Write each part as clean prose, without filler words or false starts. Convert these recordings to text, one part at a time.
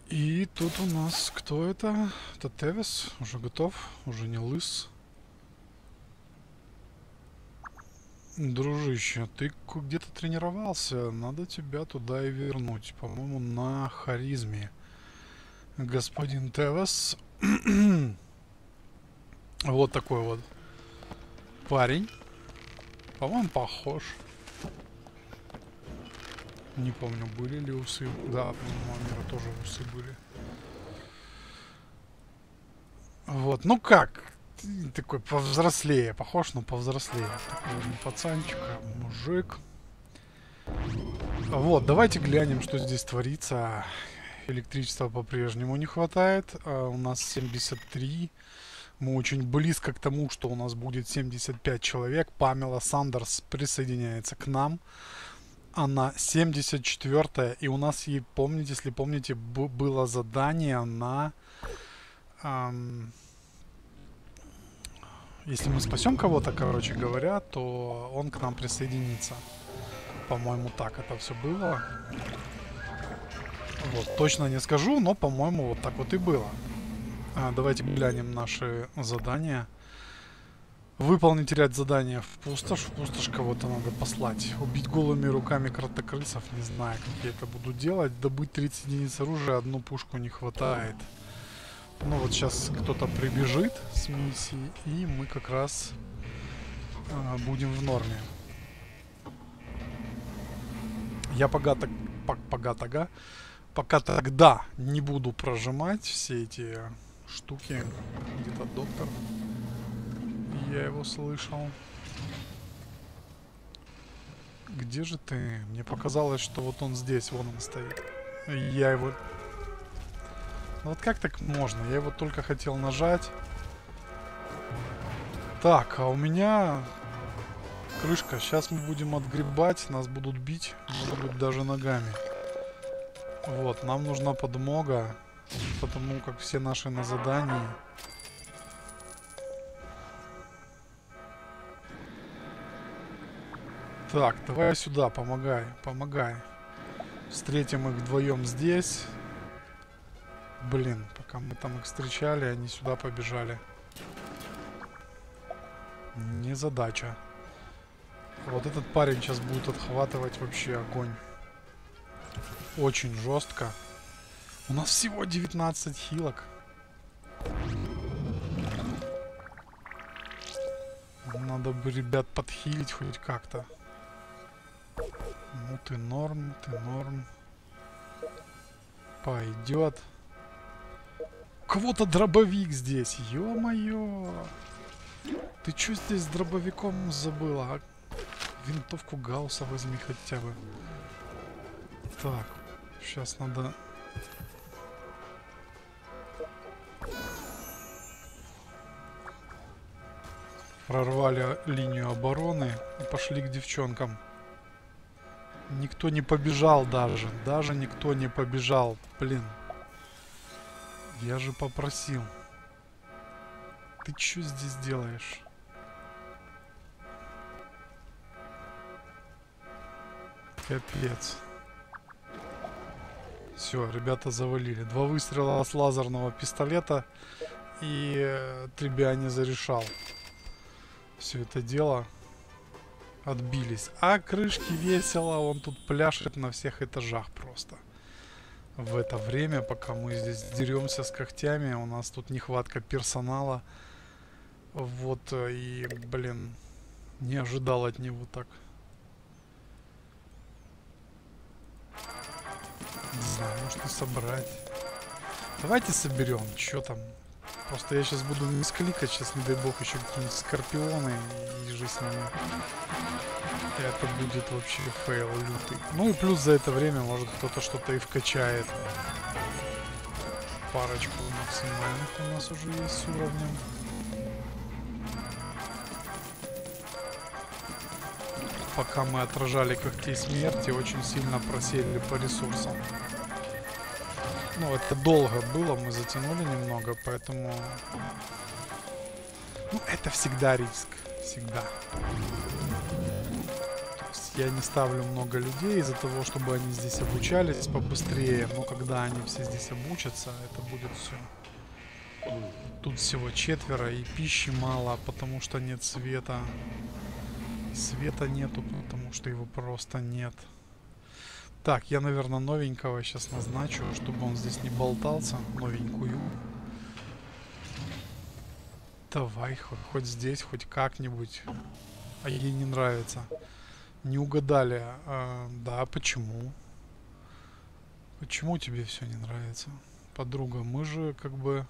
И тут у нас кто это? Это Тевис. Уже готов. Уже не лыс. Дружище, ты где-то тренировался. Надо тебя туда и вернуть. По-моему, на харизме. Господин Тевис. Вот такой вот парень. По-моему, похож. Не помню, были ли усы. Да, по-моему, у Амира тоже усы были. Вот, ну как? Ты такой повзрослее. Похож, но повзрослее. Такой не пацанчик, а мужик. Вот, давайте глянем, что здесь творится. Электричества по-прежнему не хватает. У нас 73. Мы очень близко к тому, что у нас будет 75 человек. Памела Сандерс присоединяется к нам. Она 74-я. И у нас, помните, если помните, было задание на... если мы спасем кого-то, короче говоря, то он к нам присоединится. По-моему, так это все было. Вот, точно не скажу, но, по-моему, вот так вот и было. Давайте глянем наши задания. Выполнить ряд задания в пустошь. В пустошь кого-то надо послать. Убить голыми руками кротокрысов. Не знаю, как я это буду делать. Добыть 30 единиц оружия. Одну пушку не хватает. Ну вот сейчас кто-то прибежит с миссией. И мы как раз будем в норме. Я пока тогда не буду прожимать все эти штуки. Где-то доктор. Я его слышал. Где же ты? Мне показалось, что вот он здесь, вон он стоит. Я его... Вот как так можно? Я его только хотел нажать. Так, а у меня... крышка. Сейчас мы будем отгребать. Нас будут бить. Может быть, даже ногами. Вот, нам нужна подмога. Потому как все наши на задании. Так, давай сюда, помогай, помогай. Встретим их вдвоем здесь. Блин, пока мы там их встречали, они сюда побежали. Незадача. Вот этот парень сейчас будет отхватывать вообще огонь. Очень жестко. У нас всего 19 хилок. Надо бы, ребят, подхилить хоть как-то. Ну ты норм, ты норм. Пойдет. У кого-то дробовик здесь. Ё-моё. Ты чё здесь с дробовиком забыла? А? Винтовку Гаусса возьми хотя бы. Так, сейчас надо... Прорвали линию обороны и пошли к девчонкам. Никто не побежал даже. Даже никто не побежал. Блин. Я же попросил. Ты что здесь делаешь? Капец. Все, ребята завалили. 2 выстрела с лазерного пистолета. И Требиа не зарешал. Все это дело. Отбились. А крышки весело. Он тут пляшет на всех этажах просто. В это время, пока мы здесь деремся с когтями, у нас тут нехватка персонала. Вот, и, блин, не ожидал от него так. Не знаю, может и собрать. Давайте соберем, что там. Просто я сейчас буду мискликать, сейчас, не дай бог, еще какие-нибудь скорпионы и же с ними. Это будет вообще фейл лютый. Ну и плюс за это время, может, кто-то что-то и вкачает. Парочку максимальных у нас уже есть с уровнем. Пока мы отражали когтей смерти, очень сильно просели по ресурсам. Ну, это долго было, мы затянули немного, поэтому... Ну, это всегда риск. Всегда. То есть я не ставлю много людей из-за того, чтобы они здесь обучались побыстрее. Но когда они все здесь обучатся, это будет все. Тут всего 4, и пищи мало, потому что нет света. Света нету, потому что его просто нет. Так, я, наверное, новенького сейчас назначу, чтобы он здесь не болтался. Новенькую. Давай, хоть здесь, хоть как-нибудь. А ей не нравится. Не угадали. Да, почему? Почему тебе все не нравится? Подруга, мы же как бы...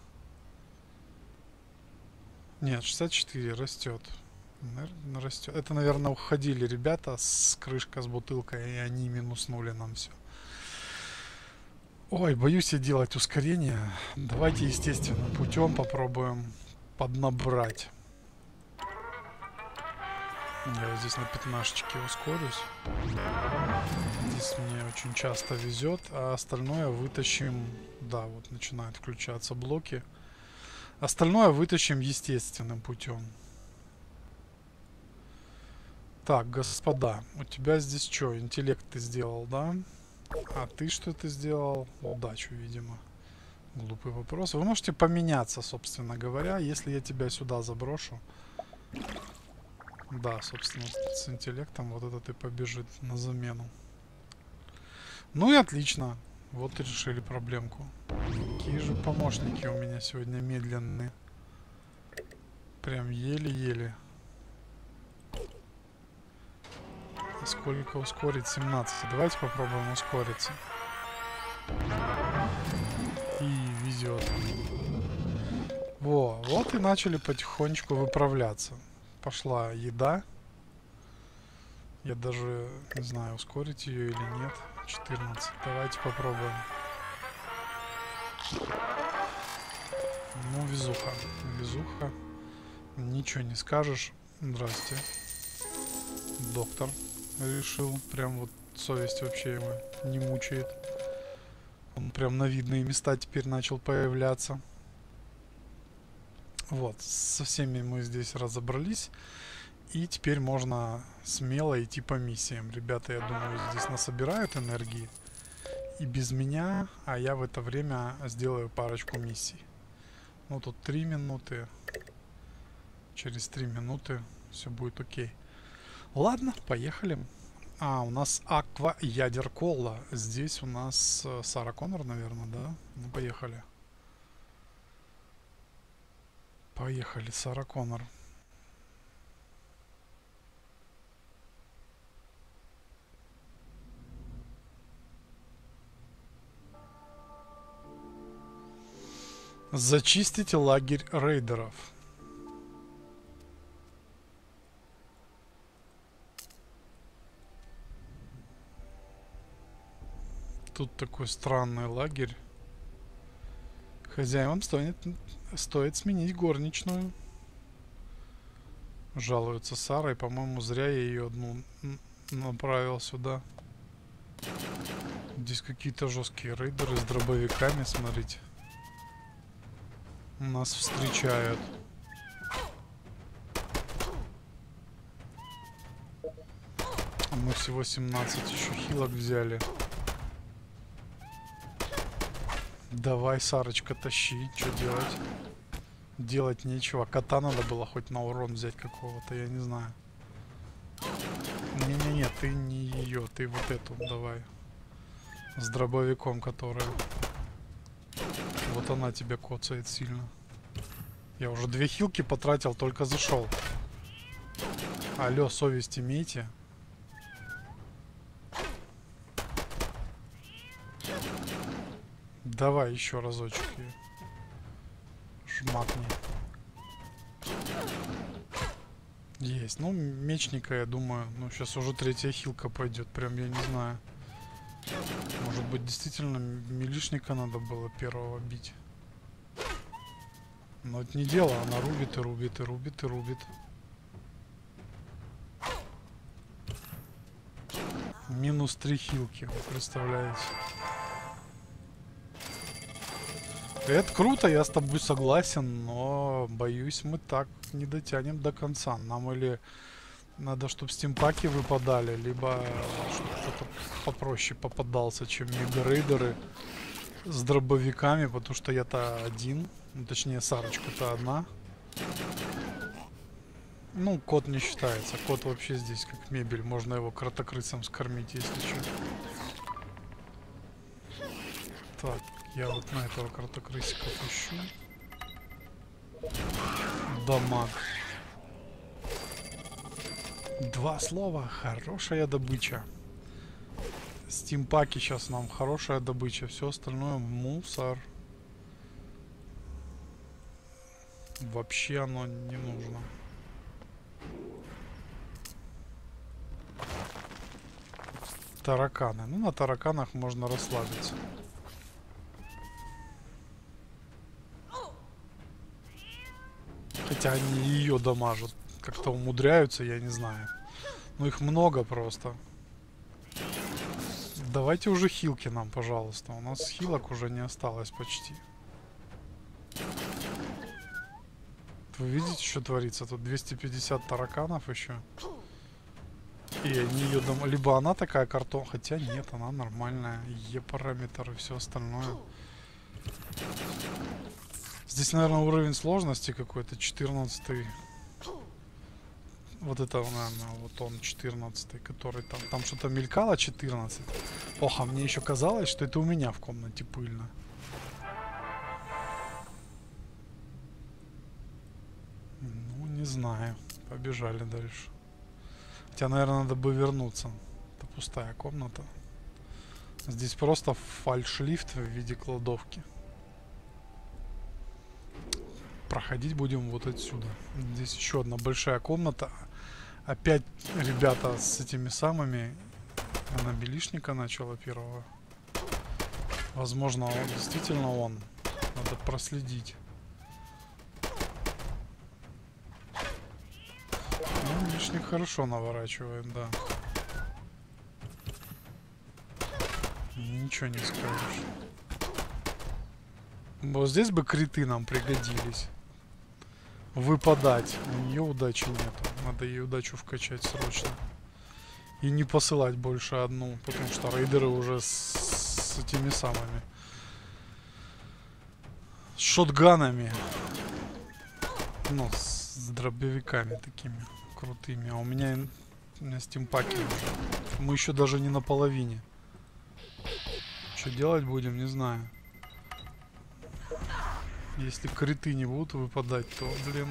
Нет, 64 растет. Наверное, растет. Это, наверное, уходили ребята с крышкой, с бутылкой, и они минуснули нам все. Ой, боюсь я делать ускорение. Давайте естественным путем попробуем поднабрать. Я вот здесь на 15-чике ускорюсь. Здесь мне очень часто везет, а остальное вытащим... Да, вот начинают включаться блоки. Остальное вытащим естественным путем. Так, господа, у тебя здесь что? Интеллект ты сделал, да? А ты что ты сделал? Удачу, видимо. Глупый вопрос. Вы можете поменяться, собственно говоря, если я тебя сюда заброшу. Да, собственно, с интеллектом вот этот и побежит на замену. Ну и отлично. Вот и решили проблемку. Какие же помощники у меня сегодня медленные. Прям еле-еле. Сколько ускорить? 17. Давайте попробуем ускориться. И везет. Вот и начали потихонечку выправляться. Пошла еда. Я даже не знаю, ускорить ее или нет. 14. Давайте попробуем. Ну, везуха. Везуха. Ничего не скажешь. Здрасте. Доктор решил. Прям вот совесть вообще его не мучает. Он прям на видные места теперь начал появляться. Вот. Со всеми мы здесь разобрались. И теперь можно смело идти по миссиям. Ребята, я думаю, здесь насобирают энергии. И без меня, а я в это время сделаю парочку миссий. Ну, тут 3 минуты. Через 3 минуты все будет окей. Ладно, поехали. А, у нас Аква Ядер Колла. Здесь у нас Сара Коннор, наверное, да? Ну, поехали. Поехали, Сара Коннор. Зачистите лагерь рейдеров. Тут такой странный лагерь. Хозяевам стоит сменить горничную. Жалуется Сара, и, по-моему, зря я ее одну направил сюда. Здесь какие-то жесткие рейдеры с дробовиками, смотрите. Нас встречают. Мы всего 17 еще хилок взяли. Давай, Сарочка, тащи. Что делать? Делать нечего. Кота надо было хоть на урон взять какого-то, я не знаю. Не-не-не, ты не ее, ты вот эту давай. С дробовиком, которая... Вот она тебя коцает сильно. Я уже 2 хилки потратил, только зашел. Алло, совесть имейте. Давай еще разочек. Жмакни. Есть. Ну, мечника, я думаю. Ну, сейчас уже 3-я хилка пойдет. Прям я не знаю. Может быть, действительно милишника надо было первого бить. Но это не дело. Она рубит и рубит и рубит и рубит. Минус 3 хилки. Вы представляете? Это круто, я с тобой согласен, но боюсь, мы так не дотянем до конца. Нам или Надо, чтобы стимпаки выпадали, либо чтобы кто-то попроще попадался, чем мега-рейдеры с дробовиками, потому что я-то один. Ну, точнее, Сарочка-то одна. Ну, кот не считается. Кот вообще здесь как мебель. Можно его кротокрысом скормить, если что. Так, я вот на этого кротокрысика пущу. Дамаг. 2 слова. Хорошая добыча. Стимпаки сейчас нам хорошая добыча. Все остальное мусор. Вообще оно не нужно. Тараканы. Ну, на тараканах можно расслабиться. Хотя они ее дамажат. Как-то умудряются, я не знаю. Но их много просто. Давайте уже хилки нам, пожалуйста. У нас хилок уже не осталось почти. Вы видите, что творится? Тут 250 тараканов еще. И они ее дома... Либо она такая картон... Хотя нет, она нормальная. Е-параметр и все остальное. Здесь, наверное, уровень сложности какой-то. 14-й. Вот это, наверное, вот он 14-й, который там... Там что-то мелькало 14. Ох, а мне еще казалось, что это у меня в комнате пыльно. Ну, не знаю. Побежали дальше. Хотя, наверное, надо бы вернуться. Это пустая комната. Здесь просто фальш-лифт в виде кладовки. Проходить будем вот отсюда. Здесь еще одна большая комната. Опять ребята с этими самыми. Она белишника начала первого. Возможно, он действительно он. Надо проследить. Ну, лишник хорошо наворачивает, да. Ничего не скажешь. Вот здесь бы криты нам пригодились. Выпадать. У нее удачи нету. Надо ей удачу вкачать срочно. И не посылать больше одну. Потому что рейдеры уже с этими самыми. С шотганами. Ну, с дробовиками такими крутыми. А у меня стимпаки уже. Мы еще даже не на половине. Что делать будем, не знаю. Если криты не будут выпадать, то, блин,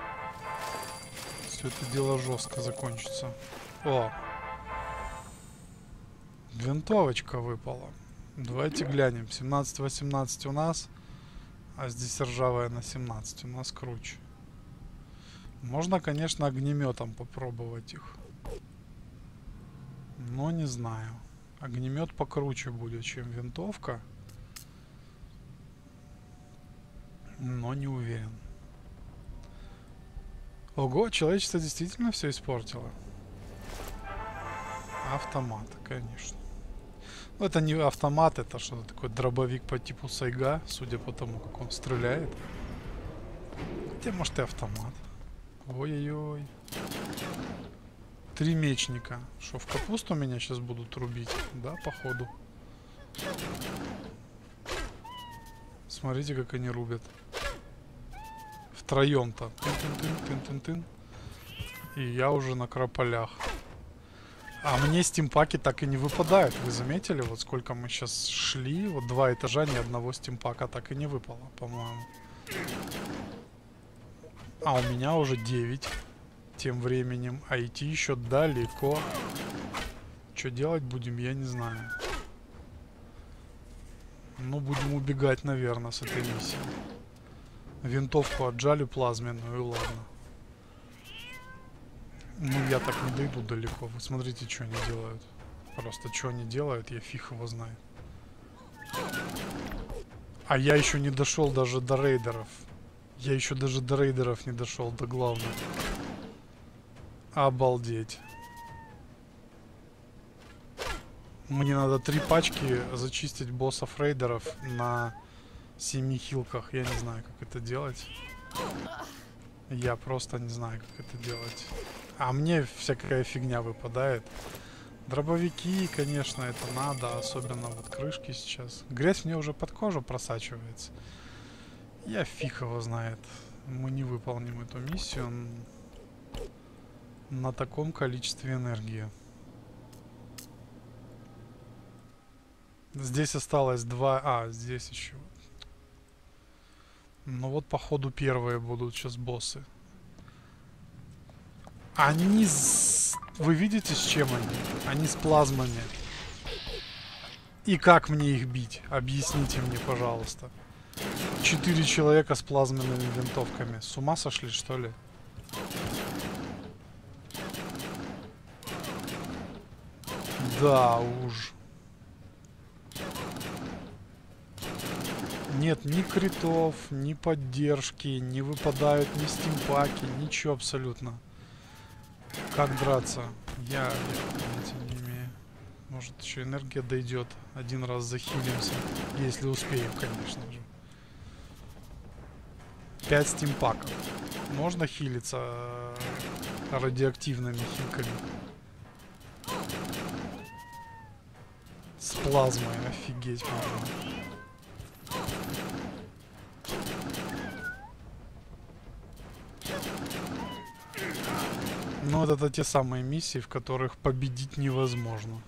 все это дело жестко закончится. О! Винтовочка выпала. Давайте глянем. 17-18 у нас, а здесь ржавая на 17. У нас круче. Можно, конечно, огнеметом попробовать их. Но не знаю. Огнемет покруче будет, чем винтовка. Но не уверен. Ого, человечество действительно все испортило. Автомат, конечно. Ну, это не автомат, это что-то такое дробовик по типу Сайга, судя по тому, как он стреляет. Хотя, может, и автомат. Ой-ой-ой. 3 мечника. Что, в капусту меня сейчас будут рубить? Да, походу. Смотрите, как они рубят. Втроем-то. Тын-тын-тын-тын-тын-тын. И я уже на крополях. А мне стимпаки так и не выпадают. Вы заметили? Вот сколько мы сейчас шли. Вот 2 этажа, ни одного стимпака так и не выпало, по-моему. А у меня уже 9. Тем временем. А идти еще далеко. Что делать будем, я не знаю. Ну, будем убегать, наверное, с этой миссии. Винтовку отжали плазменную, и ладно. Ну, я так не дойду далеко. Вы смотрите, что они делают. Просто что они делают, я фиг его знаю. А я еще не дошел даже до рейдеров. Я еще даже до рейдеров не дошел, до главного. Обалдеть. Мне надо 3 пачки зачистить боссов рейдеров на 7 хилках. Я не знаю, как это делать. Я просто не знаю, как это делать. А мне всякая фигня выпадает. Дробовики, конечно, это надо. Особенно вот крышки сейчас. Грязь мне уже под кожу просачивается. Я фиг его знает. Мы не выполним эту миссию на таком количестве энергии. Здесь осталось 2... А, здесь еще. Ну вот, походу, первые будут сейчас боссы. Они с... Вы видите, с чем они? Они с плазмами. И как мне их бить? Объясните мне, пожалуйста. 4 человека с плазменными винтовками. С ума сошли, что ли? Да уж. Нет ни критов, ни поддержки, не выпадают ни стимпаки, ничего абсолютно. Как драться? Я понятия не имею. Может, еще энергия дойдет. Один раз захилимся. Если успеем, конечно же. 5 стимпаков. Можно хилиться радиоактивными хилками. С плазмой, офигеть можно. Ну, вот это те самые миссии, в которых победить невозможно.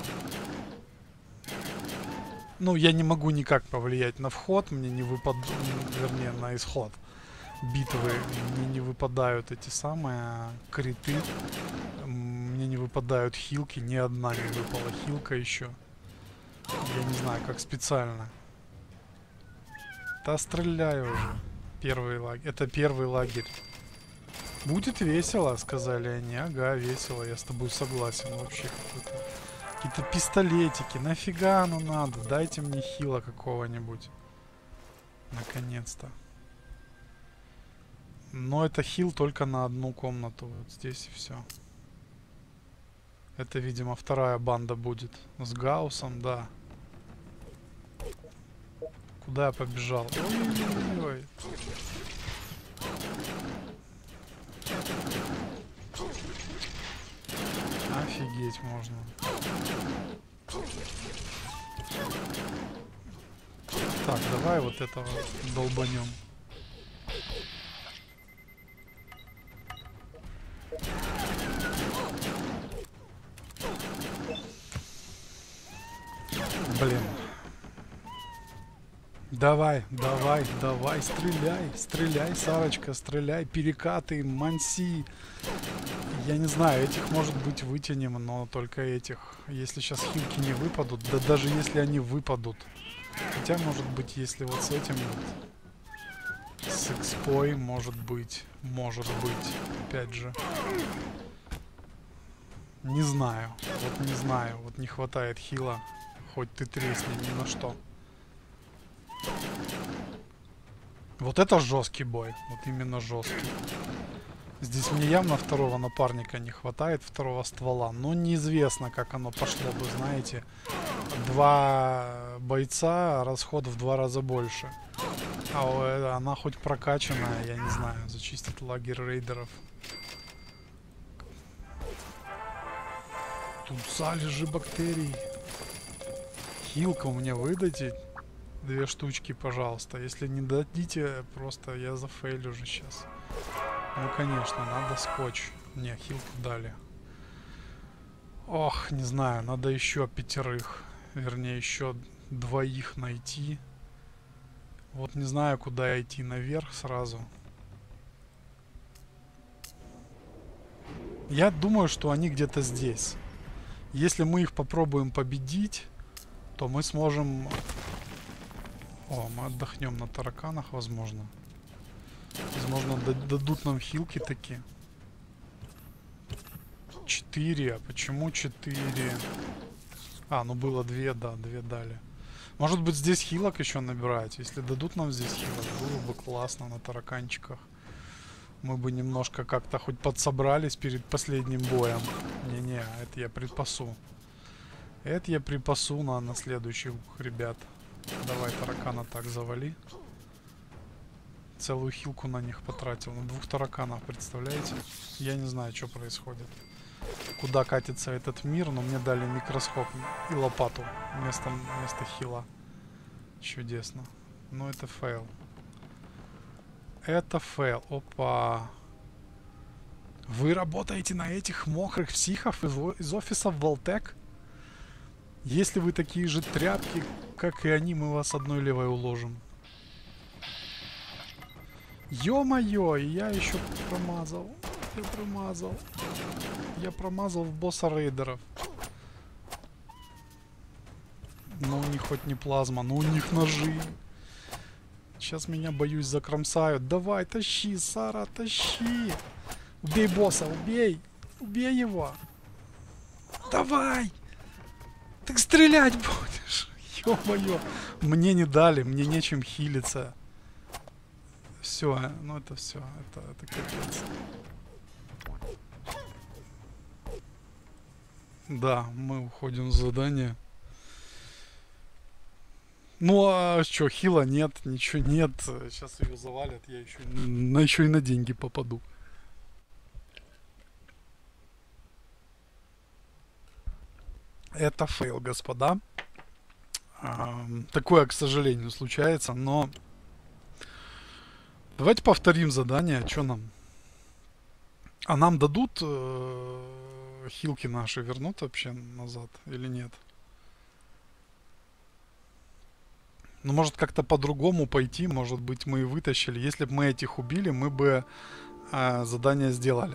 Ну, я не могу никак повлиять на вход, мне не выпадает, вернее, на исход битвы. Мне не выпадают эти самые криты. Мне не выпадают хилки, ни одна не выпала хилка еще. Я не знаю, как специально. Да стреляю уже. Первый лагерь. Это первый лагерь. Будет весело, сказали они. Ага, весело, я с тобой согласен. Вообще какие-то пистолетики. Нафига оно надо? Дайте мне хила какого-нибудь. Наконец-то. Но это хил только на одну комнату. Вот здесь и все. Это, видимо, вторая банда будет. С Гаусом, да. Куда я побежал? Ой-ой-ой. Офигеть можно. Так, давай вот этого долбанем. Блин. Давай, давай, давай, стреляй, стреляй, Сарочка, стреляй, перекаты, манси. Я не знаю, этих, может быть, вытянем, но только этих. Если сейчас хилки не выпадут, да даже если они выпадут. Хотя, может быть, если вот с этим вот, с экспой, может быть, опять же. Не знаю, вот не хватает хила, хоть ты тресни ни на что. Вот это жесткий бой, вот именно жесткий. Здесь мне явно второго напарника не хватает, второго ствола. Но неизвестно, как оно пошло бы, знаете. 2 бойца, расход в 2 раза больше. А она хоть прокачанная, я не знаю, зачистит лагерь рейдеров. Тут залежи бактерий. Хилка у меня выдайте. 2 штучки, пожалуйста. Если не дадите, просто я зафейлю уже сейчас. Ну, конечно, надо скотч. Не, хилку дали. Ох, не знаю, надо еще 5. Вернее, еще 2 найти. Вот не знаю, куда идти. Наверх сразу. Я думаю, что они где-то здесь. Если мы их попробуем победить, то мы сможем... О, мы отдохнем на тараканах, возможно. Возможно, дадут нам хилки такие. 4. А почему 4? А, ну было 2, да, 2 дали. Может быть, здесь хилок еще набирать. Если дадут нам здесь хилок, было бы классно на тараканчиках. Мы бы немножко как-то хоть подсобрались перед последним боем. Не-не, это я припасу. Это я припасу на следующих ребят. Давай таракана так завали. Целую хилку на них потратил. На 2 тараканов, представляете? Я не знаю, что происходит. Куда катится этот мир, но мне дали микроскоп и лопату вместо хила. Чудесно. Но это фейл. Это фейл. Опа. Вы работаете на этих мокрых психов из офиса Vault-Tec? Если вы такие же тряпки, как и они, мы вас одной левой уложим. Ё-моё, и я еще промазал. Я промазал в босса рейдеров. Но у них хоть не плазма, но у них ножи. Сейчас меня, боюсь, закромсают. Давай, тащи, Сара, тащи. Убей босса, убей. Убей его. Давай. Ты стрелять будешь. Ё-моё. Мне не дали, мне нечем хилиться. Все, ну это все, это капец. Да, мы уходим с задания. Ну а что, хила нет, ничего нет. Сейчас ее завалят, я еще и на деньги попаду. Это фейл, господа. Такое, к сожалению, случается, но... Давайте повторим задание. Что нам? А нам дадут хилки наши, вернут вообще назад или нет? Ну, может, как-то по-другому пойти. Может быть, мы и вытащили. Если бы мы этих убили, мы бы задание сделали.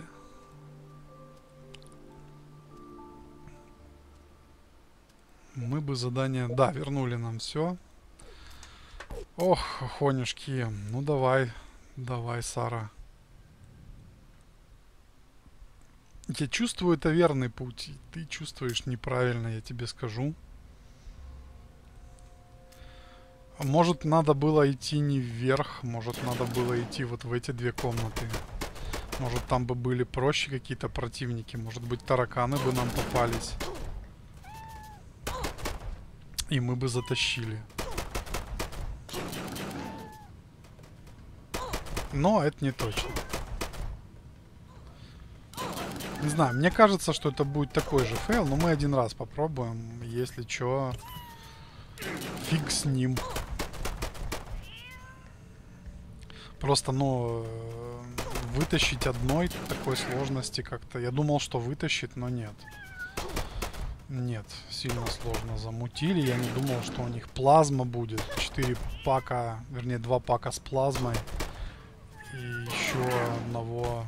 Мы бы задание... Да, вернули нам все. Ох, охонюшки. Ну, давай. Давай, Сара. Я чувствую, это верный путь. Ты чувствуешь неправильно, я тебе скажу. Может, надо было идти не вверх. Может, надо было идти вот в эти 2 комнаты. Может, там бы были проще какие-то противники. Может быть, тараканы бы нам попались. И мы бы затащили. Но это не точно. Не знаю, мне кажется, что это будет такой же фейл, но мы один раз попробуем. Если чё, фиг с ним. Просто, ну, вытащить одной такой сложности как-то... Я думал, что вытащит, но нет. Нет, сильно сложно замутили. Я не думал, что у них плазма будет. 4 пака, вернее 2 пака с плазмой. И еще одного...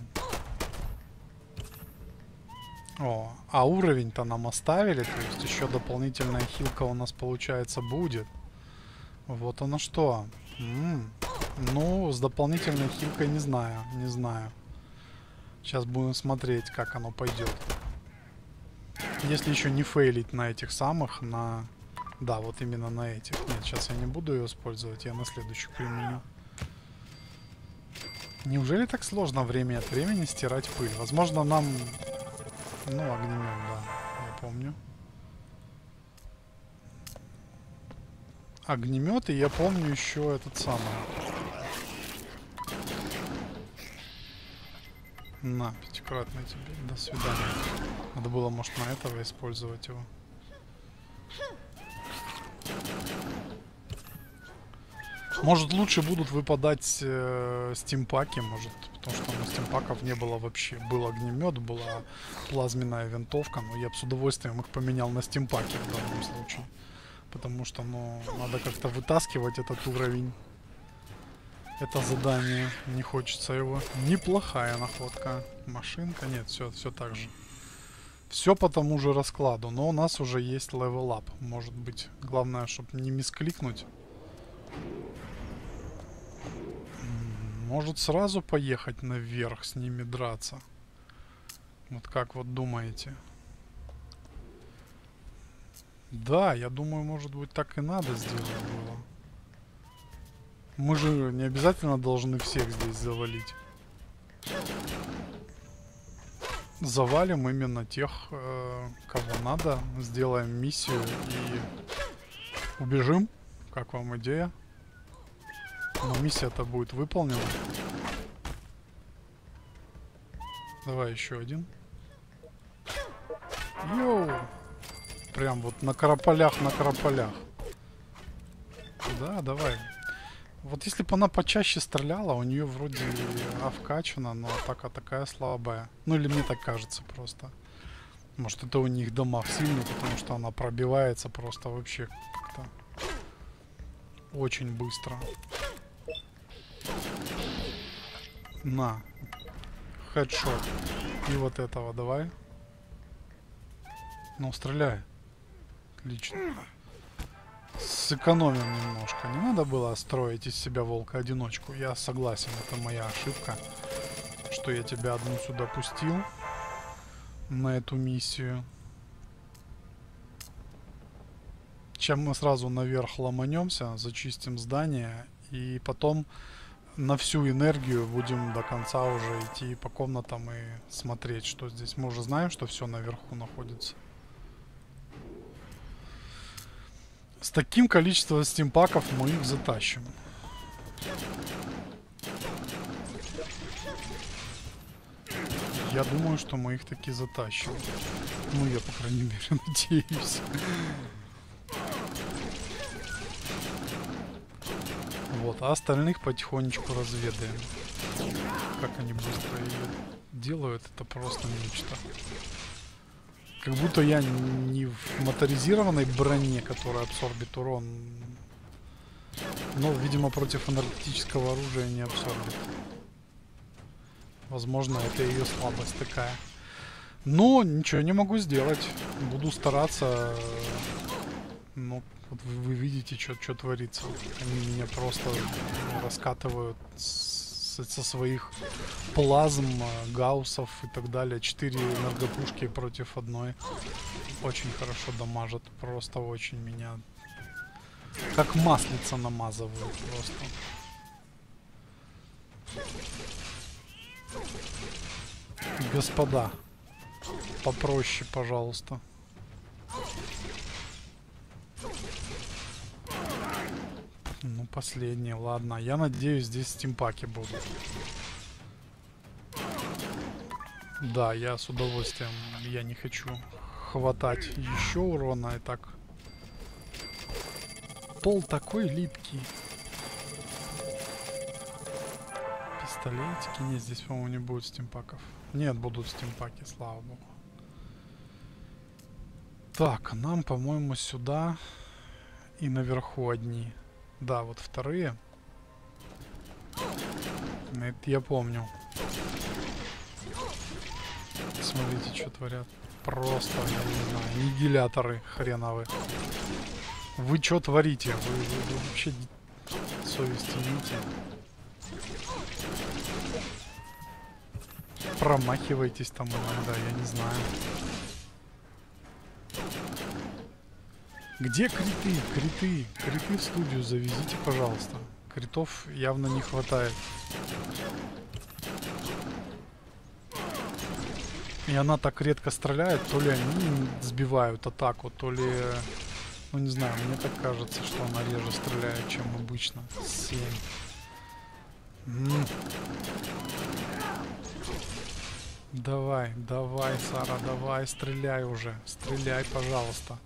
О, а уровень-то нам оставили. То есть еще дополнительная хилка у нас, получается, будет. Вот оно что. Ну, с дополнительной хилкой не знаю. Не знаю. Сейчас будем смотреть, как оно пойдет. Если еще не фейлить на этих самых, на... Да, вот именно на этих. Нет, сейчас я не буду ее использовать. Я на следующую применю. Неужели так сложно время от времени стирать пыль? Возможно, нам... Ну, огнемет, да, я помню. Огнемет, и я помню еще этот самый. На, 5-кратный тебе. До свидания. Надо было, может, на этого использовать его. Может, лучше будут выпадать стимпаки, может, потому что у стимпаков не было вообще. Был огнемет, была плазменная винтовка, но я бы с удовольствием их поменял на стимпаки в данном случае. Потому что, ну, надо как-то вытаскивать этот уровень. Это задание, не хочется его. Неплохая находка. Машинка, нет, все так же. Все по тому же раскладу, но у нас уже есть level up. Может быть, главное, чтобы не мискликнуть. Может сразу поехать наверх с ними драться? Вот как вот думаете? Да, я думаю, может быть, так и надо сделать было. Мы же не обязательно должны всех здесь завалить. Завалим именно тех, кого надо. Сделаем миссию и убежим. Как вам идея? Но миссия-то будет выполнена. Давай еще один. Йоу! Прям вот на караполях, на караполях. Да, давай. Вот если бы она почаще стреляла, у нее вроде вкачана, но атака такая слабая. Ну или мне так кажется просто. Может это у них дамаг сильный, потому что она пробивается просто вообще как-то очень быстро. На. Хедшот. И вот этого давай. Ну, стреляй. Отлично. Сэкономим немножко. Не надо было строить из себя волка-одиночку. Я согласен, это моя ошибка, что я тебя одну сюда пустил на эту миссию. Чем мы сразу наверх ломанемся, зачистим здание и потом на всю энергию будем до конца уже идти по комнатам и смотреть, что здесь. Мы уже знаем, что все наверху находится. С таким количеством стимпаков мы их затащим. Я думаю, что мы их таки затащим. Ну, я, по крайней мере, надеюсь. Вот, а остальных потихонечку разведаем. Как они быстро ее делают, это просто нечто. Как будто я не в моторизированной броне, которая абсорбит урон. Но, видимо, против энергетического оружия не абсорбит. Возможно, это ее слабость такая. Но ничего не могу сделать. Буду стараться. Ну, вот вы видите, что творится. Они меня просто раскатывают со своих плазм, гауссов и так далее. 4 энергопушки против одной. Очень хорошо дамажат. Просто очень меня как маслица намазывают просто. Господа, попроще, пожалуйста. Ну, последнее, ладно. Я надеюсь, здесь стимпаки будут. Да, я с удовольствием. Я не хочу хватать еще урона. И так. Пол такой липкий. Пистолетики. Нет, здесь, по-моему, не будет стимпаков. Нет, будут стимпаки, слава богу. Так, нам, по-моему, сюда и наверху одни. Да, вот вторые. Это я помню. Смотрите, что творят. Просто, я не знаю, аннигиляторы хреновые. Вы что творите? Вы вообще совести имеете? Промахиваетесь там иногда, я не знаю. Где криты? Криты. Криты в студию завезите, пожалуйста. Критов явно не хватает. И она так редко стреляет, то ли они сбивают атаку, то ли... Ну, не знаю, мне так кажется, что она реже стреляет, чем обычно. 7. Давай, давай, Сара, давай, стреляй уже. Стреляй, пожалуйста.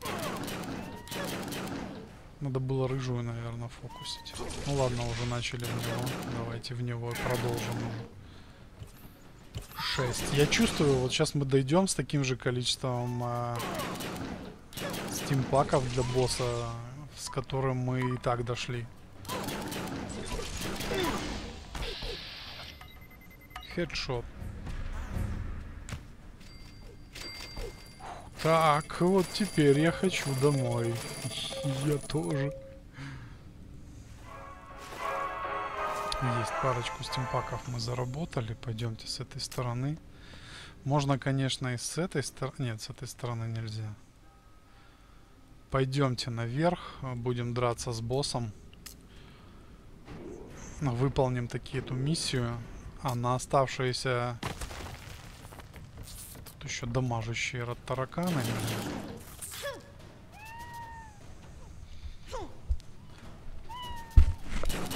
Надо было рыжую, наверное, фокусить. Ну ладно, уже начали в него. Давайте в него продолжим уже. 6. Я чувствую, вот сейчас мы дойдем с таким же количеством стимпаков для босса, с которым мы и так дошли. Хедшот. Так, вот теперь я хочу домой. Я тоже. Есть парочку стимпаков мы заработали. Пойдемте с этой стороны. Можно, конечно, и с этой стороны. Нет, с этой стороны нельзя. Пойдемте наверх. Будем драться с боссом. Выполним таки эту миссию. А на оставшиеся... Тут еще дамажащие тараканы.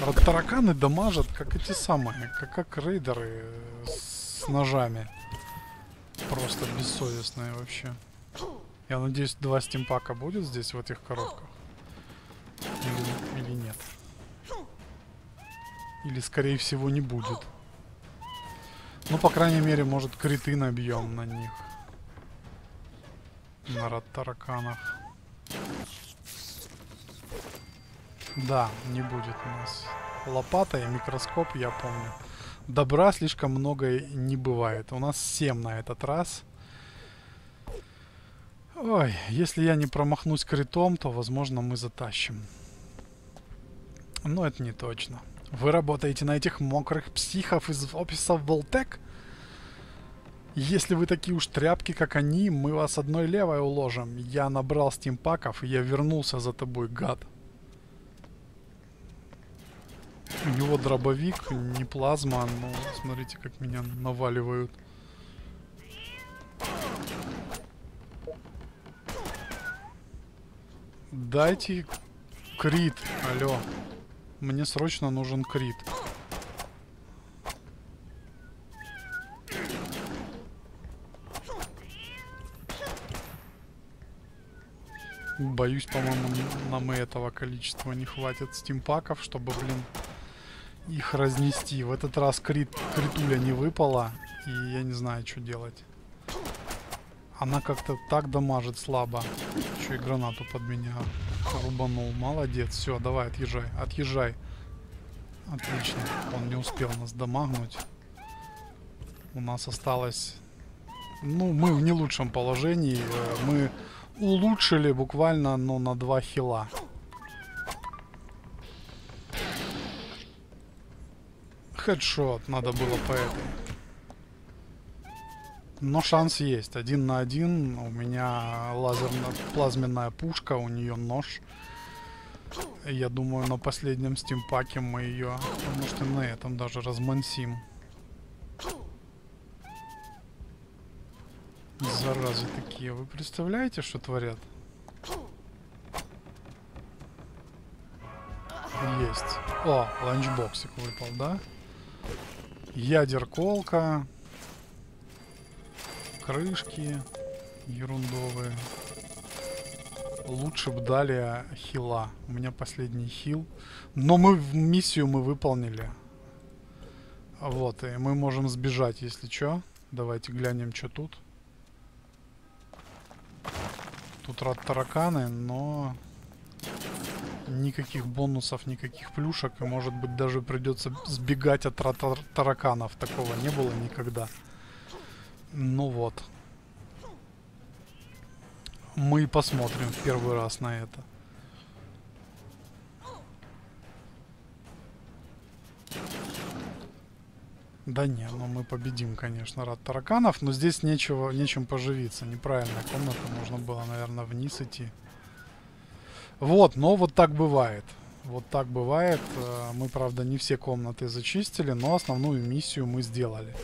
Тараканы дамажат, как эти самые, как рейдеры с ножами. Просто бессовестные вообще. Я надеюсь, 2 стимпака будет здесь, в этих коробках. Или нет. Или, скорее всего, не будет. Ну, по крайней мере, может, криты набьем на них. На тараканах. Да, не будет у нас. Лопата и микроскоп, я помню. Добра слишком много не бывает. У нас 7 на этот раз. Ой, если я не промахнусь критом, то, возможно, мы затащим. Но это не точно. Вы работаете на этих мокрых психов из офиса Voltec? Если вы такие уж тряпки, как они, мы вас одной левой уложим. Я набрал стимпаков, и я вернулся за тобой, гад. У него дробовик, не плазма, но смотрите, как меня наваливают. Дайте крит, алло. Мне срочно нужен крит. Боюсь, по-моему, нам и этого количества не хватит стимпаков, чтобы, блин, их разнести. В этот раз критуля не выпала, и я не знаю, что делать. Она как-то так дамажит слабо. Еще и гранату под меня рубанул. Молодец. Все, давай, отъезжай. Отъезжай. Отлично. Он не успел нас дамагнуть. У нас осталось... Ну, мы в не лучшем положении. Мы улучшили буквально, ну, на 2 хила. Хедшот надо было по этой. Но шанс есть. 1 на 1. У меня плазменная пушка, у нее нож. Я думаю, на последнем стимпаке мы ее, может, и на этом даже размансим. Заразы такие. Вы представляете, что творят? Есть. О, ланчбоксик выпал, да? Ядерколка. Крышки ерундовые. Лучше бы дали хила. У меня последний хил. Но миссию мы выполнили. Вот, и мы можем сбежать, если что. Давайте глянем, что тут. Тут тараканы, но никаких бонусов, никаких плюшек. И, может быть, даже придется сбегать от тараканов. Такого не было никогда. Ну вот. Мы посмотрим в первый раз на это. Да не, ну мы победим, конечно, рад тараканов, но здесь нечем поживиться. Неправильная комната, нужно было, наверное, вниз идти. Вот, но вот так бывает. Вот так бывает. Мы, правда, не все комнаты зачистили, но основную миссию мы сделали.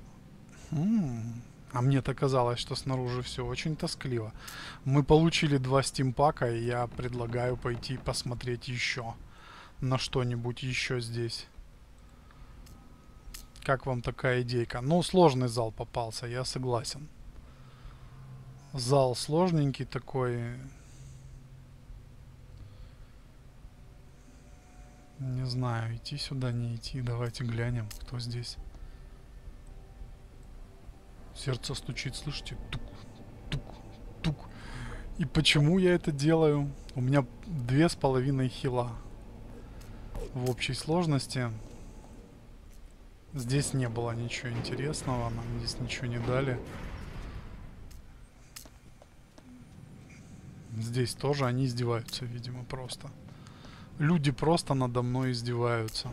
А мне-то казалось, что снаружи все очень тоскливо. Мы получили 2 стимпака, и я предлагаю пойти посмотреть еще на что-нибудь еще здесь. Как вам такая идейка? Ну, сложный зал попался, я согласен. Зал сложненький такой. Не знаю, идти сюда, не идти. Давайте глянем, кто здесь. Сердце стучит, слышите? Тук, тук, тук. И почему я это делаю? У меня 2,5 хила в общей сложности. Здесь не было ничего интересного, нам здесь ничего не дали. Здесь тоже они издеваются, видимо, просто. Люди просто надо мной издеваются.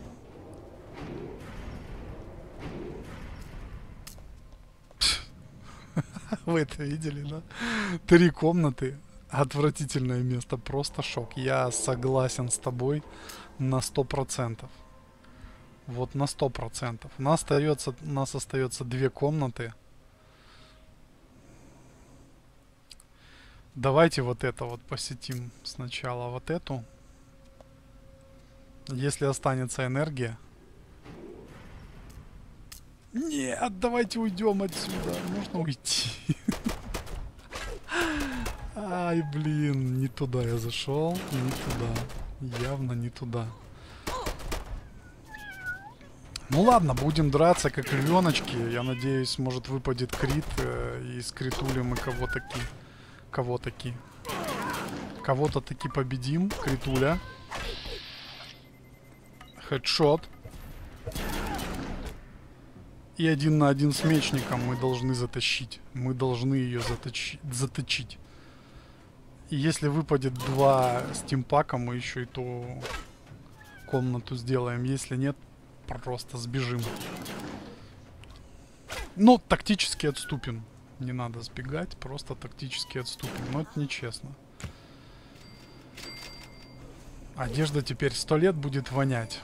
Вы это видели, да? 3 комнаты. Отвратительное место. Просто шок. Я согласен с тобой на 100%. Вот на 100%. У нас остается 2 комнаты. Давайте вот это вот посетим сначала. Вот эту. Если останется энергия. Нет, давайте уйдем отсюда. Можно уйти. Ай, блин, не туда я зашел. Не туда. Явно не туда. Ну ладно, будем драться как львеночки. Я надеюсь, может выпадет крит. И с критули мы кого-то таки победим. Критуля. Хедшот. И 1 на 1 с мечником мы должны затащить. Мы должны ее заточить. И если выпадет 2 стимпака, мы еще и ту комнату сделаем. Если нет, просто сбежим. Ну, тактически отступим. Не надо сбегать, просто тактически отступим. Но это нечестно. Одежда теперь 100 лет будет вонять.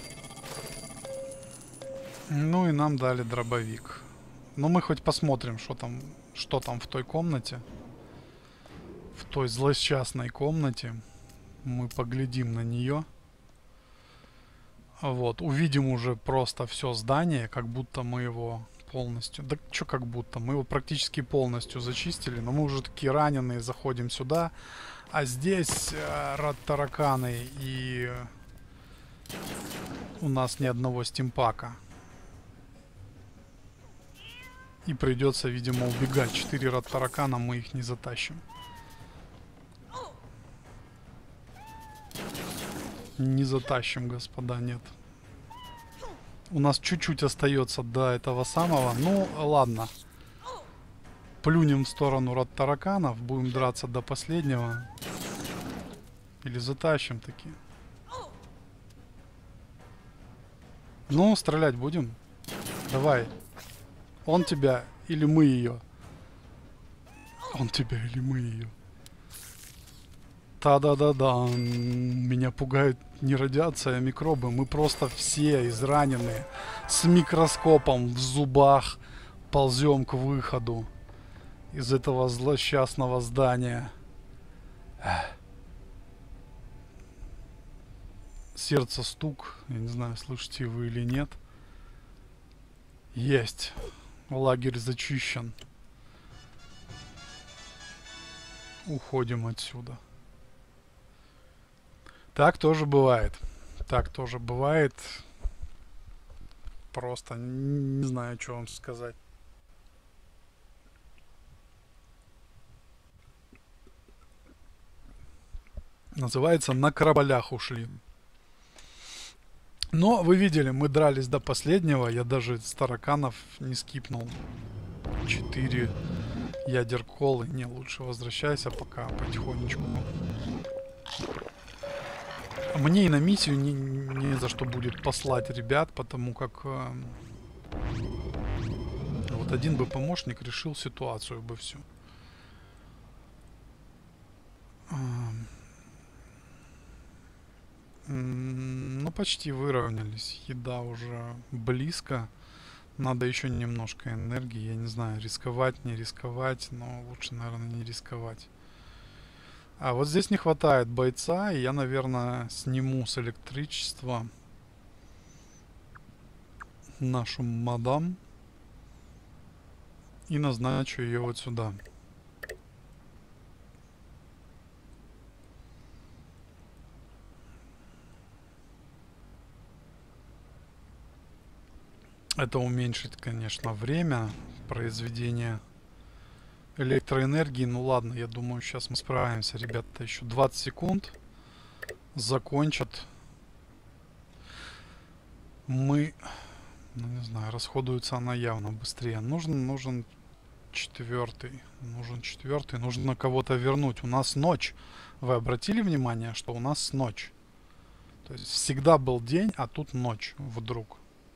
Ну и нам дали дробовик. Но мы хоть посмотрим, что там в той комнате. В той злосчастной комнате. Мы поглядим на нее. Вот, увидим уже просто все здание, как будто мы его полностью... Да что как будто? Мы его практически полностью зачистили, но мы уже такие раненые заходим сюда. А здесь тараканы и у нас ни одного стимпака. И придется, видимо, убегать. 4 таракана, мы их не затащим. Не затащим, господа, нет. У нас чуть-чуть остается до этого самого. Ну, ладно. Плюнем в сторону тараканов. Будем драться до последнего. Или затащим таки. Ну, стрелять будем? Давай. Он тебя или мы ее? Он тебя или мы ее? Та-да-да-да. Меня пугают не радиация, а микробы. Мы просто все израненные. С микроскопом в зубах ползем к выходу из этого злосчастного здания. Сердце стук. Я не знаю, слышите вы или нет. Есть. Лагерь зачищен. Уходим отсюда. Так тоже бывает. Так тоже бывает. Просто не знаю, что вам сказать. Называется, на кораблях ушли. Но вы видели, мы дрались до последнего. Я даже с тараканов не скипнул. 4 ядер колы. Не, лучше возвращайся пока потихонечку. Мне и на миссию не за что будет послать ребят, потому как вот один бы помощник решил ситуацию бы всю. Ну, почти выровнялись. Еда уже близко. Надо еще немножко энергии. Я не знаю, рисковать, не рисковать. Но лучше, наверное, не рисковать. А вот здесь не хватает бойца. И я, наверное, сниму с электричества нашу мадам. И назначу ее вот сюда. Это уменьшит, конечно, время произведения электроэнергии. Ну ладно, я думаю, сейчас мы справимся, ребята. Еще 20 секунд. Закончат. Мы... Ну, не знаю, расходуется она явно быстрее. Нужен четвертый. Нужно кого-то вернуть. У нас ночь. Вы обратили внимание, что у нас ночь? То есть всегда был день, а тут ночь вдруг.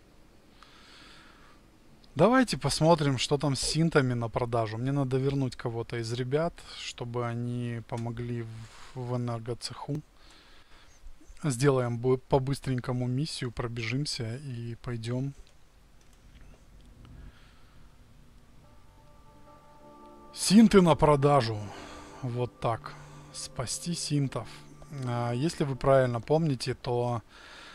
Давайте посмотрим, что там с синтами на продажу. Мне надо вернуть кого-то из ребят, чтобы они помогли в энергоцеху. Сделаем по-быстренькому миссию, пробежимся и пойдем. Синты на продажу. Вот так. Спасти синтов. Если вы правильно помните, то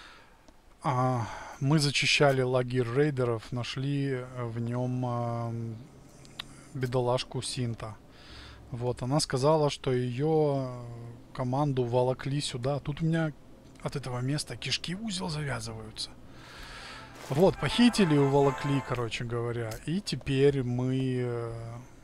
Мы зачищали лагерь рейдеров, нашли в нем бедолажку Синта. Вот, она сказала, что ее команду волокли сюда. Тут у меня от этого места кишки в узел завязываются. Вот, похитили и уволокли, короче говоря. И теперь мы,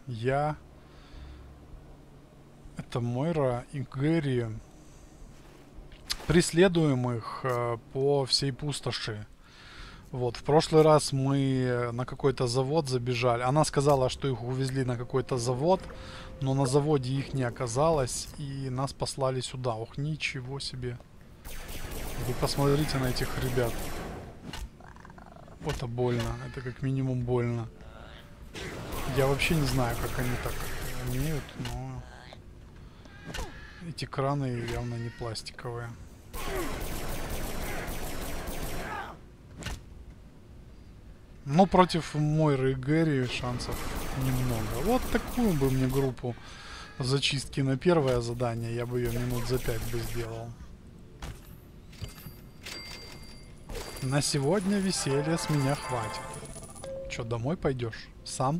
это Мойра и Гэри, преследуем их по всей пустоши. Вот, в прошлый раз мы на какой-то завод забежали. Она сказала, что их увезли на какой-то завод, но на заводе их не оказалось, и нас послали сюда. Ох, ничего себе. Вы посмотрите на этих ребят. Это больно, это как минимум больно. Я вообще не знаю, как они так умеют, но эти краны явно не пластиковые. Но против Мойры и Гэри шансов немного. Вот такую бы мне группу зачистки на первое задание, я бы ее минут за 5 бы сделал. На сегодня веселья с меня хватит. Че, домой пойдешь? Сам?